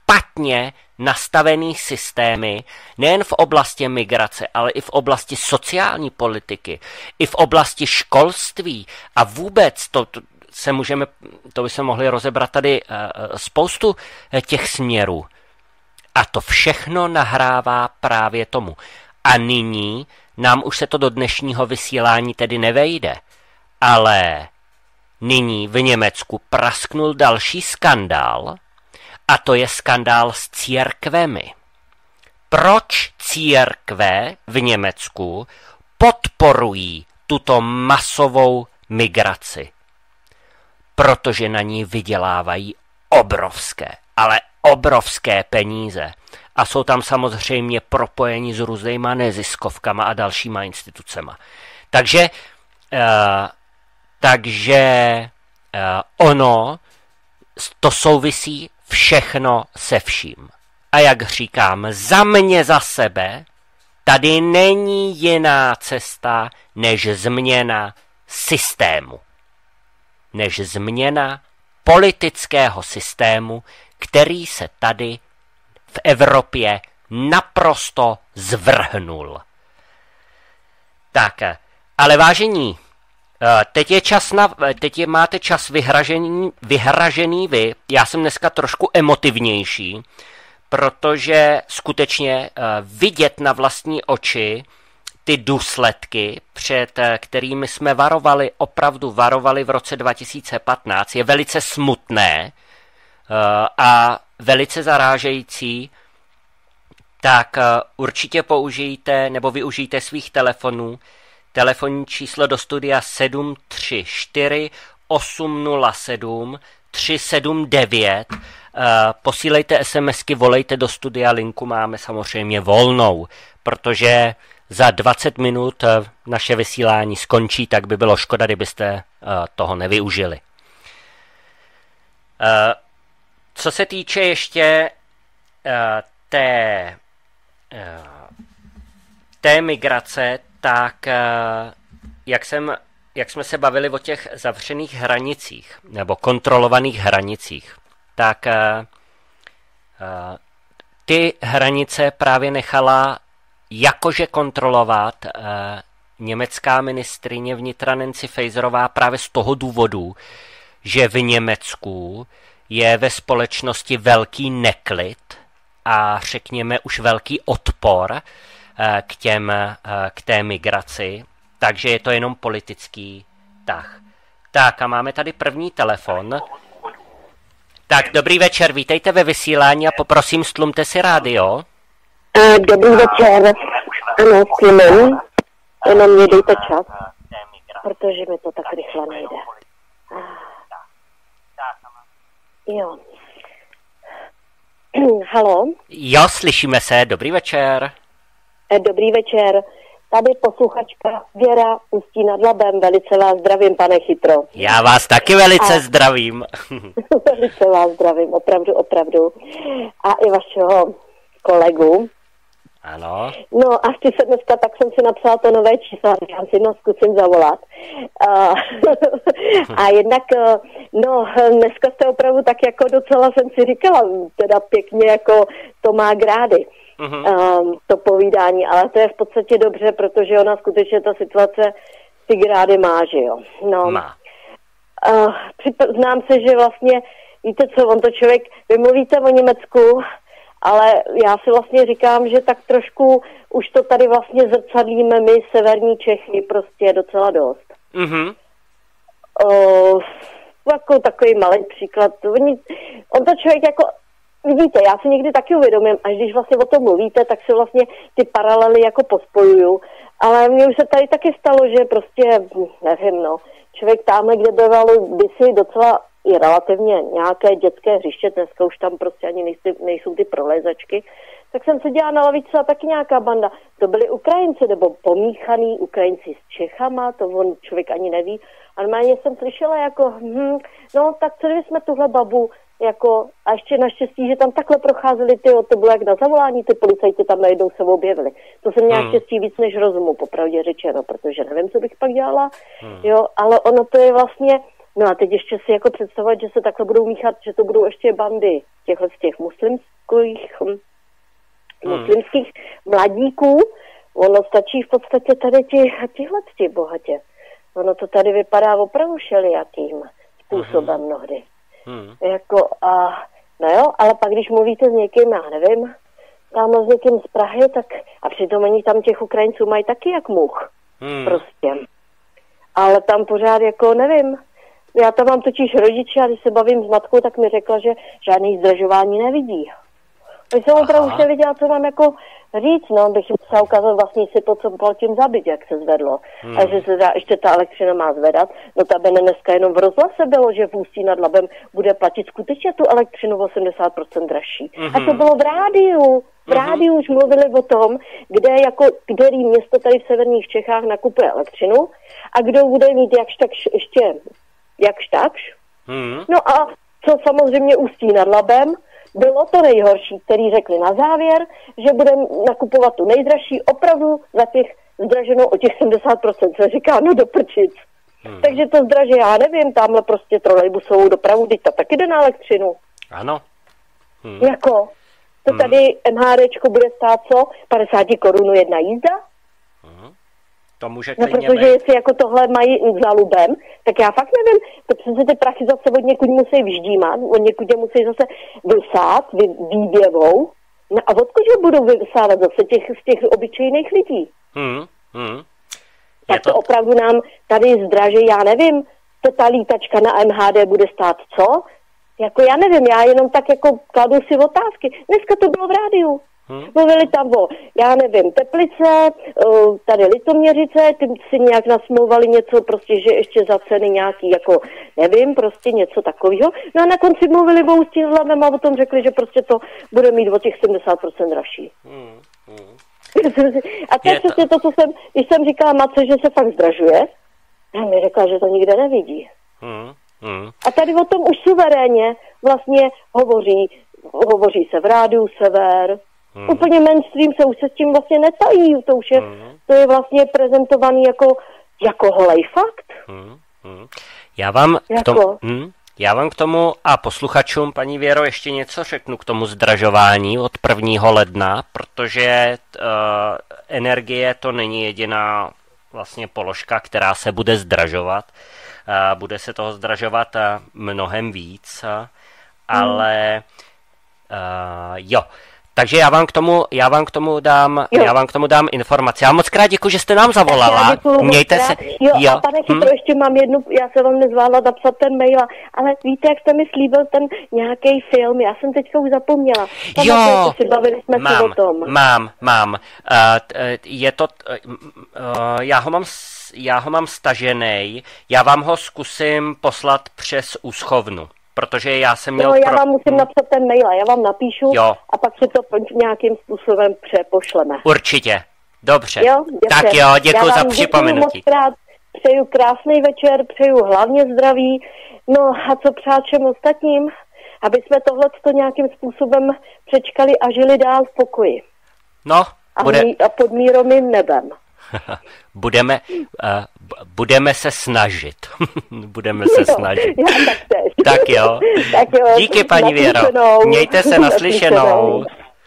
špatně nastavený systémy, nejen v oblasti migrace, ale i v oblasti sociální politiky, i v oblasti školství a vůbec to, to se můžeme, to by se mohli rozebrat tady uh, spoustu těch směrů. A to všechno nahrává právě tomu. A nyní nám už se to do dnešního vysílání tedy nevejde, ale nyní v Německu prasknul další skandál, a to je skandál s církvemi. Proč církve v Německu podporují tuto masovou migraci? Protože na ní vydělávají obrovské, ale obrovské peníze. A jsou tam samozřejmě propojeni s různýma neziskovkama a dalšíma institucema. Takže, uh, takže uh, ono, to souvisí všechno se vším. A jak říkám, za mě, za sebe, tady není jiná cesta, než změna systému. Než změna politického systému, který se tady v Evropě naprosto zvrhnul. Tak, ale vážení, teď je čas na, teď je, máte čas vyhražený, vyhražený vy. Já jsem dneska trošku emotivnější, protože skutečně vidět na vlastní oči ty důsledky, před kterými jsme varovali, opravdu varovali v roce dva tisíce patnáct, je velice smutné a velice zarážející. Tak určitě použijte nebo využijte svých telefonů. Telefonní číslo do studia sedm tři čtyři osm nula sedm tři sedm devět. Posílejte SMSky, volejte do studia, linku máme samozřejmě volnou, protože za dvacet minut naše vysílání skončí, tak by bylo škoda, kdybyste toho nevyužili. Co se týče ještě té, té migrace, tak jak, jsem, jak jsme se bavili o těch zavřených hranicích nebo kontrolovaných hranicích, tak ty hranice právě nechala jakože kontrolovat německá ministryně vnitra Nancy Faeserová právě z toho důvodu, že v Německu je ve společnosti velký neklid a řekněme už velký odpor k, těm, k té migraci, takže je to jenom politický tah. Tak a máme tady první telefon. Tak, dobrý večer, vítejte ve vysílání a poprosím, stlumte si rádio. Dobrý večer, ano, stlumím, jenom mě dejte čas, protože mi to tak rychle nejde. Jo. Halo? Jo, slyšíme se, dobrý večer. Dobrý večer, tady posluchačka Věra Ústí nad Labem, velice vás zdravím, pane Chytro. Já vás taky velice a... zdravím. Velice vás zdravím, opravdu, opravdu. A i vašeho kolegu. Ano. No a chci se dneska, tak jsem si napsala to nové číslo, já si no zkusím zavolat. Uh, a jednak, no dneska jste opravdu tak jako docela jsem si říkala, teda pěkně jako to má grády. Uh-huh. Um, to povídání, ale to je v podstatě dobře, protože ona skutečně ta situace ty grády má, že jo. No. Má. Uh, znám se, že vlastně, víte co, on to člověk, vy mluvíte o Německu, ale já si vlastně říkám, že tak trošku už to tady vlastně zrcadlíme my, severní Čechy, prostě docela dost. Mhm. Uh, jako takový malý příklad. On, on to člověk jako vidíte, já si někdy taky uvědomím, až když vlastně o tom mluvíte, tak se vlastně ty paralely jako pospojuju, ale mně už se tady taky stalo, že prostě, nevím, no, člověk tamhle, kde býval kdysi docela i relativně nějaké dětské hřiště, dneska už tam prostě ani nejsou, nejsou ty prolézačky, tak jsem se dělala na lavici a taky nějaká banda. To byli Ukrajinci, nebo pomíchaný Ukrajinci s Čechama, to on člověk ani neví. A normálně jsem slyšela jako, hm, no tak co kdyby jsme tuhle babu jako, a ještě naštěstí, že tam takhle procházeli ty, to bylo jak na zavolání, ty policajti tam najednou se objevili. To jsem měla hmm. štěstí víc než rozumu, popravdě řečeno, protože nevím, co bych pak dělala, hmm. jo, ale ono to je vlastně No a teď ještě si jako představovat, že se takhle budou míchat, že to budou ještě bandy těchhle z těch muslimských, hm, Hmm. muslimských mladíků. Ono stačí v podstatě tady ti, tihle ti bohatě. Ono to tady vypadá opravdu všelijakým způsobem hmm. mnohdy. Hmm. Jako a, no jo, ale pak když mluvíte s někým, já nevím, tamhle s někým z Prahy, tak a přitom oni tam těch Ukrajinců mají taky jak much. Hmm. Prostě. Ale tam pořád jako nevím. Já tam mám totiž rodiče a když se bavím s matkou, tak mi řekla, že žádný zdražování nevidí. Já jsem opravdu už neviděla, co mám jako říct, no, bych musela ukázat vlastně si to, co platím za byt, jak se zvedlo. Hmm. A že se dá, ještě ta elektřina má zvedat, no ta by dneska jenom v rozhlase bylo, že v Ústí nad Labem bude platit skutečně tu elektřinu osmdesát procent dražší. Hmm. A to bylo v rádiu. V rádiu už mluvili o tom, kde jako, který město tady v severních Čechách nakupuje elektřinu a kdo bude mít jakž takž ještě jakž takž. Hmm. No a co samozřejmě Ústí nad Labem, bylo to nejhorší, který řekli na závěr, že budeme nakupovat tu nejdražší opravdu za těch zdraženou o těch sedmdesát procent. Se říká, no do prčic. Hmm. Takže to zdraže, já nevím, tamhle prostě trolejbusovou dopravu, teď ta taky jde na elektřinu. Ano. Hmm. Jako, to hmm. tady MHDčko bude stát co? padesát korun jedna jízda? Hmm. To může no, protože jestli jako tohle mají za Lubem, tak já fakt nevím, to přece ty prachy zase od někud musí vyždímat, od někud je musí zase vysát vy, výběvou, no a odkud je budou vysávat zase těch, z těch obyčejných lidí? Hmm, hmm. Tak to... to opravdu nám tady zdraže, já nevím, to ta lítačka na M H D bude stát co? Jako já nevím, já jenom tak jako kladu si otázky. Dneska to bylo v rádiu. Hmm. Mluvili tam o, já nevím, Teplice, tady Litoměřice, ty si nějak nasmlouvali něco, prostě, že ještě za ceny nějaký, jako, nevím, prostě něco takového. No a na konci mluvili o Ústí nad Labem a o tom řekli, že prostě to bude mít o těch sedmdesát procent dražší. Hmm. Hmm. A to je přesně to, co jsem, když jsem říkala matce, že se fakt zdražuje, a mi řekla, že to nikde nevidí. Hmm. Hmm. A tady o tom už suverénně vlastně hovoří, hovoří se v rádiu Sever. Hmm. Úplně mainstream se už se s tím vlastně netají, to už je, hmm. to je vlastně prezentovaný jako, jako holej fakt. Hmm. Hmm. Já vám jako? k tomu, hmm, já vám k tomu a posluchačům, paní Věro, ještě něco řeknu k tomu zdražování od prvního ledna, protože uh, energie to není jediná vlastně položka, která se bude zdražovat. Uh, bude se toho zdražovat uh, mnohem víc, uh, ale uh, jo. Takže já vám k tomu, já vám k tomu dám, jo. já vám k tomu dám informaci. Já moc krát děkuji, že jste nám zavolala. Děkuju, Mějte se. Jo, jo. A pane Chytro, hm? ještě mám jednu, já se vám nezvládla napsat ten mail, ale víte, jak jste mi slíbil ten nějaký film, já jsem teďka už zapomněla. Tam jo, si bavili jsme mám, si o tom. mám, mám. Uh, je to, uh, já ho mám, já ho mám stažený, já vám ho zkusím poslat přes úschovnu. Protože já jsem měl... No, já pro... vám musím napsat ten mail, já vám napíšu jo. a pak si to nějakým způsobem přepošleme. Určitě. Dobře. Jo, tak jo, děkuji za připomenutí. Krát, přeju krásný večer, přeju hlavně zdraví. No a co přát všem ostatním? Aby jsme tohleto nějakým způsobem přečkali a žili dál v pokoji. No, bude... A, a pod mírovým nebem. budeme, uh, budeme se snažit. budeme se jo, snažit. Já tak tež. Tak jo. tak jo. Díky, paní Věro. Mějte se naslyšenou.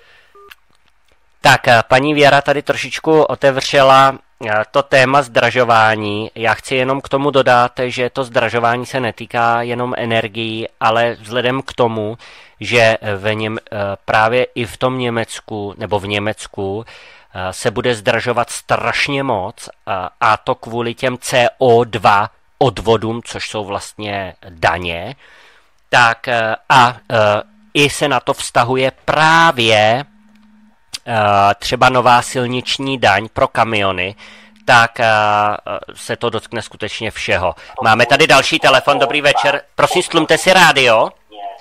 Tak, paní Věra tady trošičku otevřela to téma zdražování. Já chci jenom k tomu dodat, že to zdražování se netýká jenom energií, ale vzhledem k tomu, že v něm, právě i v tom Německu, nebo v Německu, se bude zdražovat strašně moc, a to kvůli těm C O dva odvodům, což jsou vlastně daně, tak a i se na to vztahuje právě třeba nová silniční daň pro kamiony, tak se to dotkne skutečně všeho. Máme tady další telefon, dobrý večer, prosím, stlumte si rádio.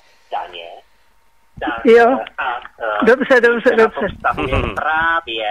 Jo, dobře, dobře, dobře. Právě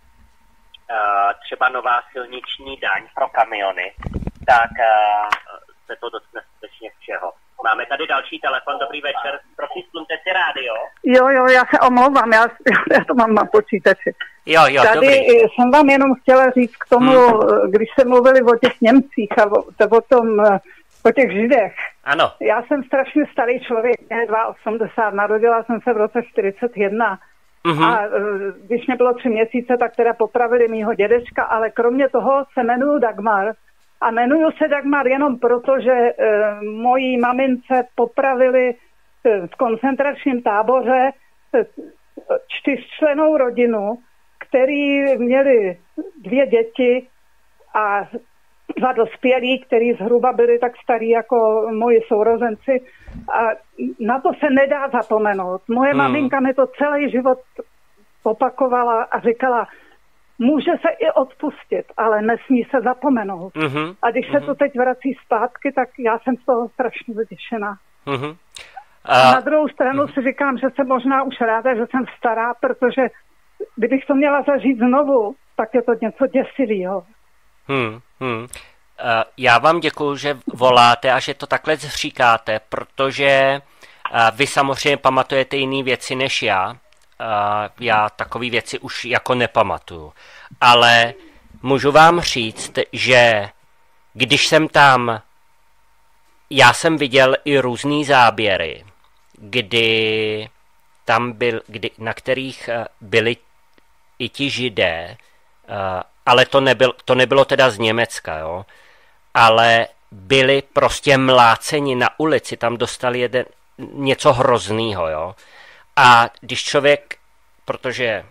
třeba nová silniční daň pro kamiony, tak se to dotkne skutečně všeho. Máme tady další telefon, dobrý večer, prosím, stlumte si rádio. Jo, jo, já se omlouvám, já, já to mám na počítači. Jo, jo, Tady dobrý. jsem vám jenom chtěla říct k tomu, hmm. když se mluvili o těch Němcích a o, o tom o těch Židech. Ano. Já jsem strašně starý člověk, mě je osmdesát dva, narodila jsem se v roce čtyřicet jedna. Mm-hmm. A když mě bylo tři měsíce, tak teda popravili mýho dědečka, ale kromě toho se jmenuju Dagmar. A jmenuju se Dagmar jenom proto, že e, mojí mamince popravili e, v koncentračním táboře e, čtyřčlennou rodinu, který měli dvě děti a dva dospělí, kteří zhruba byli tak starí jako moji sourozenci. A na to se nedá zapomenout. Moje hmm. maminka mi to celý život opakovala a říkala, může se i odpustit, ale nesmí se zapomenout. Mm-hmm. A když se to teď vrací zpátky, tak já jsem z toho strašně vyděšená. Mm-hmm. A na druhou stranu si říkám, že jsem možná už ráda, že jsem stará, protože kdybych to měla zažít znovu, tak je to něco děsivého. Hmm, hmm. Já vám děkuju, že voláte a že to takhle říkáte, protože vy samozřejmě pamatujete jiné věci než já. Já takové věci už jako nepamatuju. Ale můžu vám říct, že když jsem tam, já jsem viděl i různý záběry, kdy tam byl, kdy, na kterých byli i ti Židé, ale to, nebyl, to nebylo teda z Německa, jo, ale byli prostě mláceni na ulici, tam dostali jeden, něco hroznýho, jo. A když člověk, protože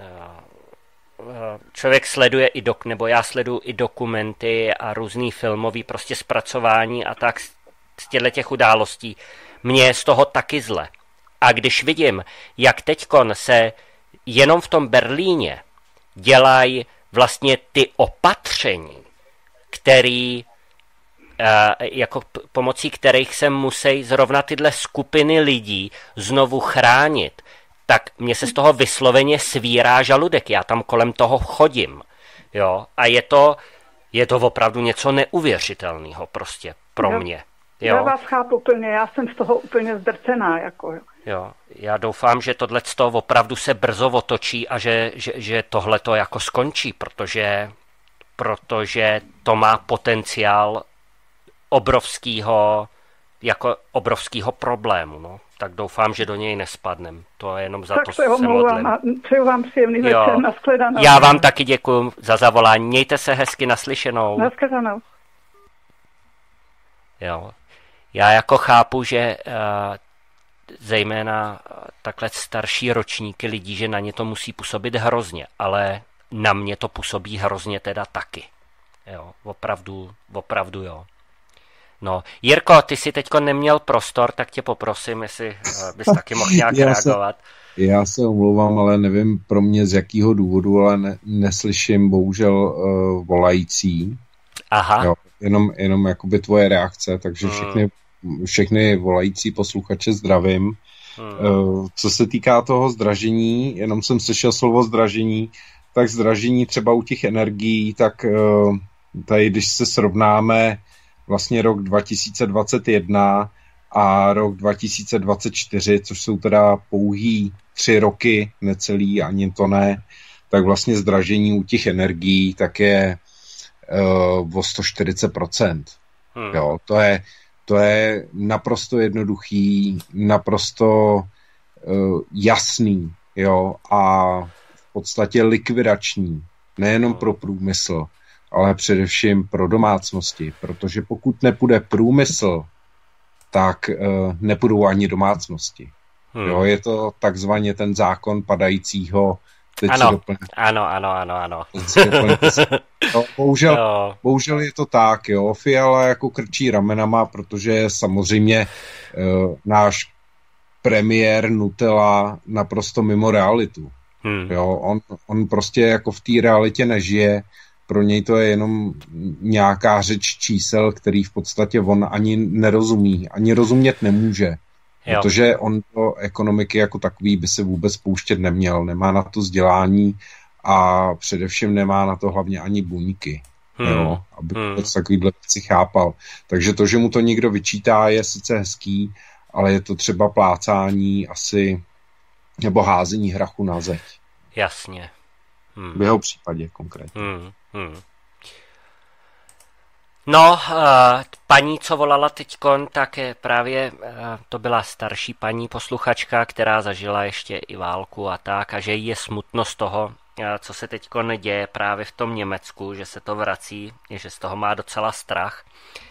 člověk sleduje i dok, nebo já sleduju i dokumenty a různý filmový prostě zpracování a tak z těchto těch událostí, mně je z toho taky zle. A když vidím, jak teďkon se jenom v tom Berlíně dělají vlastně ty opatření, který jako pomocí kterých se musí zrovna tyhle skupiny lidí znovu chránit, tak mě se z toho vysloveně svírá žaludek. Já tam kolem toho chodím. Jo? A je to, je to opravdu něco neuvěřitelného prostě pro jo. mě. Jo? Já vás chápu úplně, já jsem z toho úplně zdrcená. Jako. Jo. Já doufám, že tohleto opravdu se brzo otočí a že, že, že tohleto jako skončí, protože, protože to má potenciál obrovského, jako obrovského problému, no. Tak doufám, že do něj nespadnem. To je jenom za tak to se omlouvám a přeju vám příjemný večer, nashledanou. Já vám taky děkuji za zavolání. Mějte se hezky, naslyšenou. Nashledanou. Jo. Já jako chápu, že uh, zejména takhle starší ročníky lidí, že na ně to musí působit hrozně, ale na mě to působí hrozně teda taky. Jo, opravdu, opravdu jo. No, Jirko, ty jsi teďko neměl prostor, tak tě poprosím, jestli bys taky mohl nějak já reagovat. Se, já se omlouvám, ale nevím pro mě z jakého důvodu, ale ne, neslyším bohužel uh, volající. Aha. Jo, jenom, jenom jakoby tvoje reakce, takže všechny, hmm. všechny volající posluchače zdravím. Hmm. Uh, co se týká toho zdražení, jenom jsem slyšel slovo zdražení, tak zdražení třeba u těch energií, tak uh, tady, když se srovnáme vlastně rok dva tisíce dvacet jedna a rok dva tisíce dvacet čtyři, což jsou teda pouhý tři roky, necelý, ani to ne, tak vlastně zdražení u těch energií tak je uh, o sto čtyřicet procent. Hmm. Jo, to je, to je naprosto jednoduchý, naprosto uh, jasný, jo, a v podstatě likvidační, nejenom hmm. pro průmysl, ale především pro domácnosti, protože pokud nepůjde průmysl, tak uh, nepůjdou ani domácnosti. Hmm. Jo, je to takzvaně ten zákon padajícího. Teď ano, doplň... ano, ano, ano, ano. No, bohužel, no. bohužel je to tak, jo. Fiala jako krčí ramenama, protože samozřejmě uh, náš premiér Nutella naprosto mimo realitu. Hmm. Jo, on, on prostě jako v té realitě nežije. Pro něj to je jenom nějaká řeč čísel, který v podstatě on ani nerozumí, ani rozumět nemůže. Jo. Protože on do ekonomiky jako takový by se vůbec pouštět neměl. Nemá na to vzdělání a především nemá na to hlavně ani buňky. Hmm. Jo, aby hmm. vůbec takovýhle věci chápal. Takže to, že mu to někdo vyčítá, je sice hezký, ale je to třeba plácání asi nebo házení hrachu na zeď. Jasně. Hmm. V jeho případě konkrétně. Hmm. Hmm. No, paní, co volala teďkon, tak právě to byla starší paní posluchačka, která zažila ještě i válku a tak, a že jí je smutno z toho, co se teďkon děje právě v tom Německu, že se to vrací, že z toho má docela strach.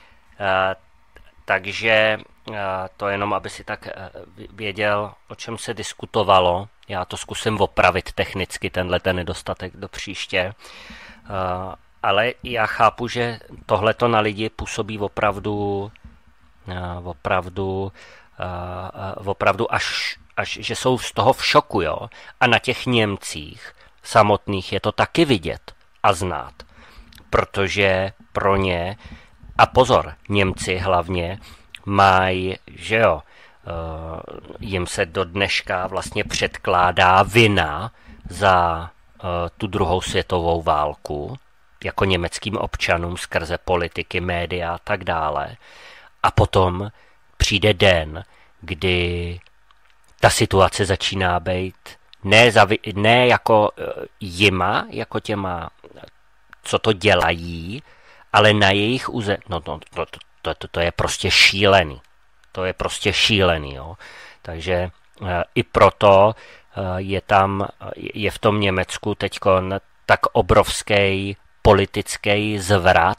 Takže to jenom, aby si tak věděl, o čem se diskutovalo. Já to zkusím opravit technicky, tenhle ten nedostatek do příště. Ale já chápu, že tohleto na lidi působí opravdu, opravdu, opravdu až, až, že jsou z toho v šoku, jo. A na těch Němcích samotných je to taky vidět a znát, protože pro ně, a pozor, Němci hlavně mají, že jo, jim se do dneška vlastně předkládá vina za tu druhou světovou válku, jako německým občanům skrze politiky, média a tak dále. A potom přijde den, kdy ta situace začíná být ne, zavi- ne jako jima, jako těma, co to dělají, ale na jejich území. No, no to, to, to, to je prostě šílený. To je prostě šílený, jo. Takže i proto je tam, je v tom Německu teďkon tak obrovský politický zvrat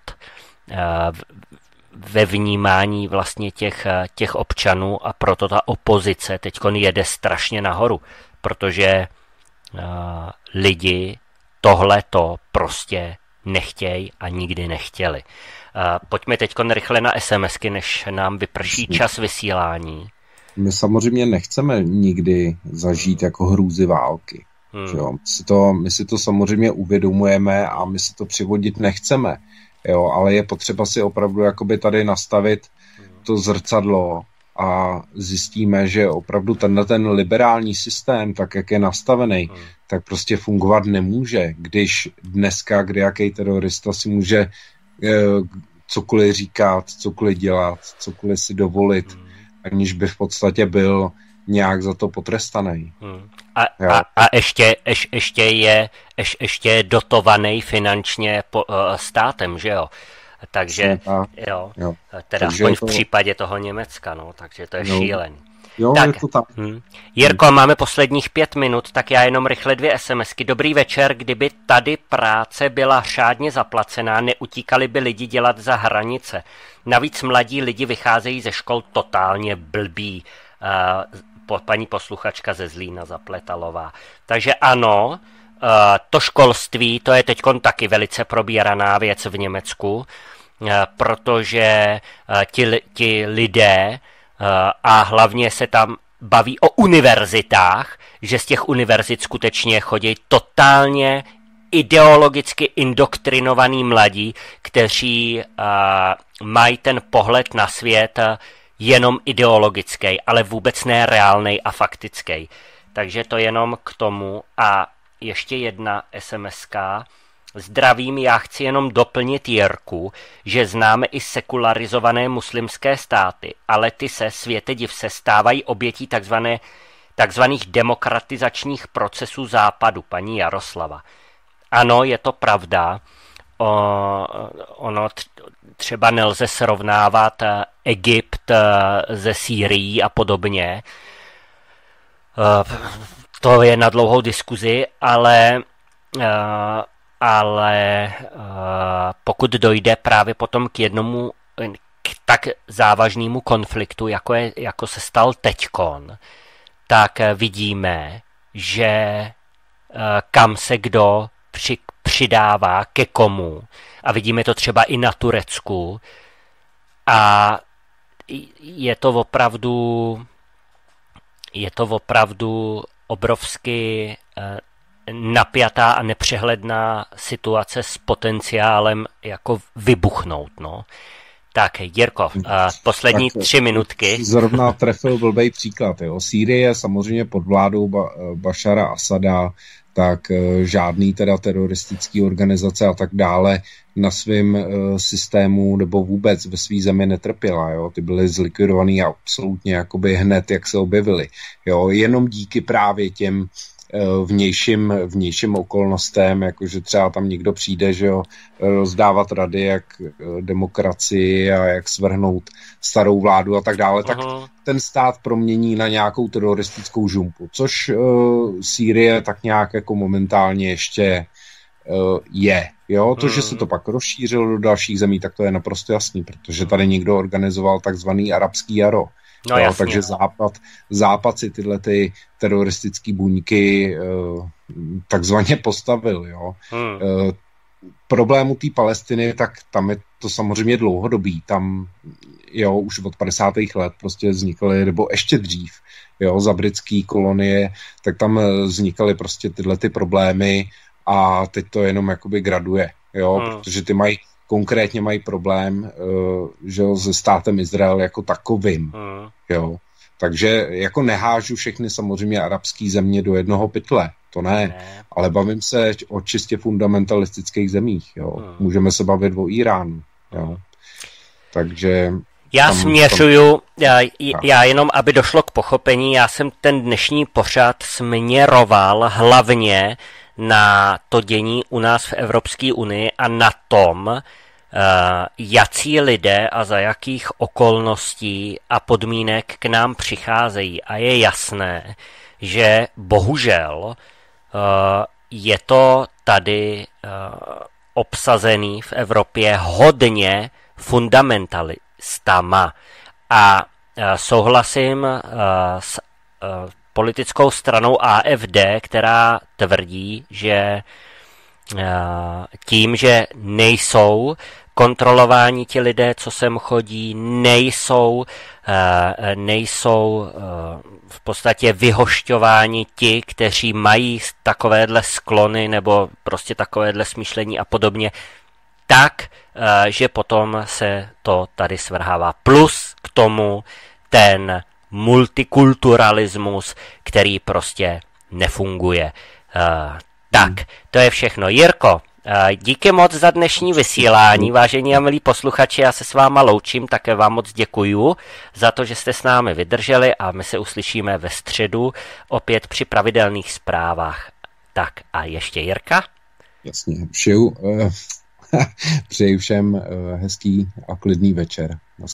ve vnímání vlastně těch, těch občanů, a proto ta opozice teďkon jede strašně nahoru, protože lidi tohleto prostě nechtějí a nikdy nechtěli. Pojďme teďkon rychle na SMSky, než nám vyprší čas vysílání. My samozřejmě nechceme nikdy zažít jako hrůzy války. Hmm. Že jo? My, si to, my si to samozřejmě uvědomujeme a my si to přivodit nechceme. Jo? Ale je potřeba si opravdu jakoby tady nastavit to zrcadlo a zjistíme, že opravdu tenhle ten liberální systém, tak jak je nastavený, hmm. tak prostě fungovat nemůže. Když dneska, kdy jaký terorista si může eh, cokoliv říkat, cokoliv dělat, cokoliv si dovolit, hmm. aniž by v podstatě byl nějak za to potrestaný. Hmm. A, a, a ještě, ješ, ještě je ješ, ještě je dotovaný finančně po, uh, státem, že jo? Takže, jo, jo. teda takže aspoň to v případě toho Německa, no, takže to je no. šílený. Jo, tak, je to tak. Hm. Jirko, hm. máme posledních pět minut, tak já jenom rychle dvě SMSky. Dobrý večer, kdyby tady práce byla řádně zaplacená, neutíkali by lidi dělat za hranice. Navíc mladí lidi vycházejí ze škol totálně blbí. Uh, paní posluchačka ze Zlína Zapletalová. Takže ano, uh, to školství, to je teďkon taky velice probíraná věc v Německu, uh, protože uh, ti, ti lidé uh, a hlavně se tam baví o univerzitách, že z těch univerzit skutečně chodí totálně ideologicky indoktrinovaní mladí, kteří uh, mají ten pohled na svět uh, jenom ideologický, ale vůbec ne reálnej a faktický. Takže to jenom k tomu. A ještě jedna SMSka. Zdravím, já chci jenom doplnit Jirku, že známe i sekularizované muslimské státy, ale ty se, světe div se, stávají obětí takzvané, takzvaných demokratizačních procesů západu, paní Jaroslava. Ano, je to pravda. O, ono třeba nelze srovnávat Egypt ze Sýrií a podobně. To je na dlouhou diskuzi, ale, ale pokud dojde právě potom k jednomu k tak závažnému konfliktu, jako, je, jako se stal teďkon, tak vidíme, že kam se kdo při, přidává ke komu. A vidíme to třeba i na Turecku. A je to opravdu je to opravdu obrovsky napjatá a nepřehledná situace s potenciálem jako vybuchnout, no. Tak, Jirko, poslední tak, tři minutky. Zrovna trefil blbej příklad, jo. Sýrie je samozřejmě pod vládou ba- Bašara Asada, tak žádný teda teroristický organizace a tak dále na svém uh, systému nebo vůbec ve své zemi netrpěla, jo. Ty byly zlikvidovaný absolutně jakoby hned, jak se objevily, jo. Jenom díky právě těm vnějším, vnějším okolnostem, jakože třeba tam někdo přijde, že jo, rozdávat rady, jak demokracii a jak svrhnout starou vládu a tak dále, uh-huh. tak ten stát promění na nějakou teroristickou žumpu, což uh, Sýrie tak nějak jako momentálně ještě uh, je. Jo, to, uh-huh. že se to pak rozšířilo do dalších zemí, tak to je naprosto jasný, protože tady někdo organizoval takzvaný arabský jaro. No, jo, takže západ, západ si tyhle ty teroristické buňky uh, takzvaně postavil. Jo. Hmm. Uh, problému té Palestiny, tak tam je to samozřejmě dlouhodobý. Tam jo, už od padesátých let prostě vznikaly, nebo ještě dřív, jo, za britské kolonie, tak tam vznikaly prostě tyhle ty problémy a teď to jenom jakoby graduje, jo, hmm. protože ty mají konkrétně mají problém, uh, že jo, se státem Izrael jako takovým, hmm. jo. Takže jako nehážu všechny samozřejmě arabské země do jednoho pytle, to ne, ne. Ale bavím se o čistě fundamentalistických zemích, jo. Hmm. Můžeme se bavit o Iránu, jo. Hmm. Takže... Já tam, směřuju, tam... Já, já jenom, aby došlo k pochopení, já jsem ten dnešní pořad směroval hlavně na to dění u nás v Evropské unii a na tom, uh, jací lidé a za jakých okolností a podmínek k nám přicházejí. A je jasné, že bohužel uh, je to tady uh, obsazený v Evropě hodně fundamentalistama. A uh, souhlasím uh, s uh, politickou stranou A F D, která tvrdí, že tím, že nejsou kontrolováni ti lidé, co sem chodí, nejsou, nejsou v podstatě vyhošťováni ti, kteří mají takovéhle sklony nebo prostě takovéhle smýšlení a podobně, tak, že potom se to tady svrhává. Plus k tomu ten multikulturalismus, který prostě nefunguje. Uh, tak, to je všechno. Jirko, uh, díky moc za dnešní vysílání, vážení a milí posluchači, já se s váma loučím, také vám moc děkuju za to, že jste s námi vydrželi a my se uslyšíme ve středu opět při pravidelných zprávách. Tak a ještě Jirka? Jasně, přeju, uh, přeju všem uh, hezký a klidný večer.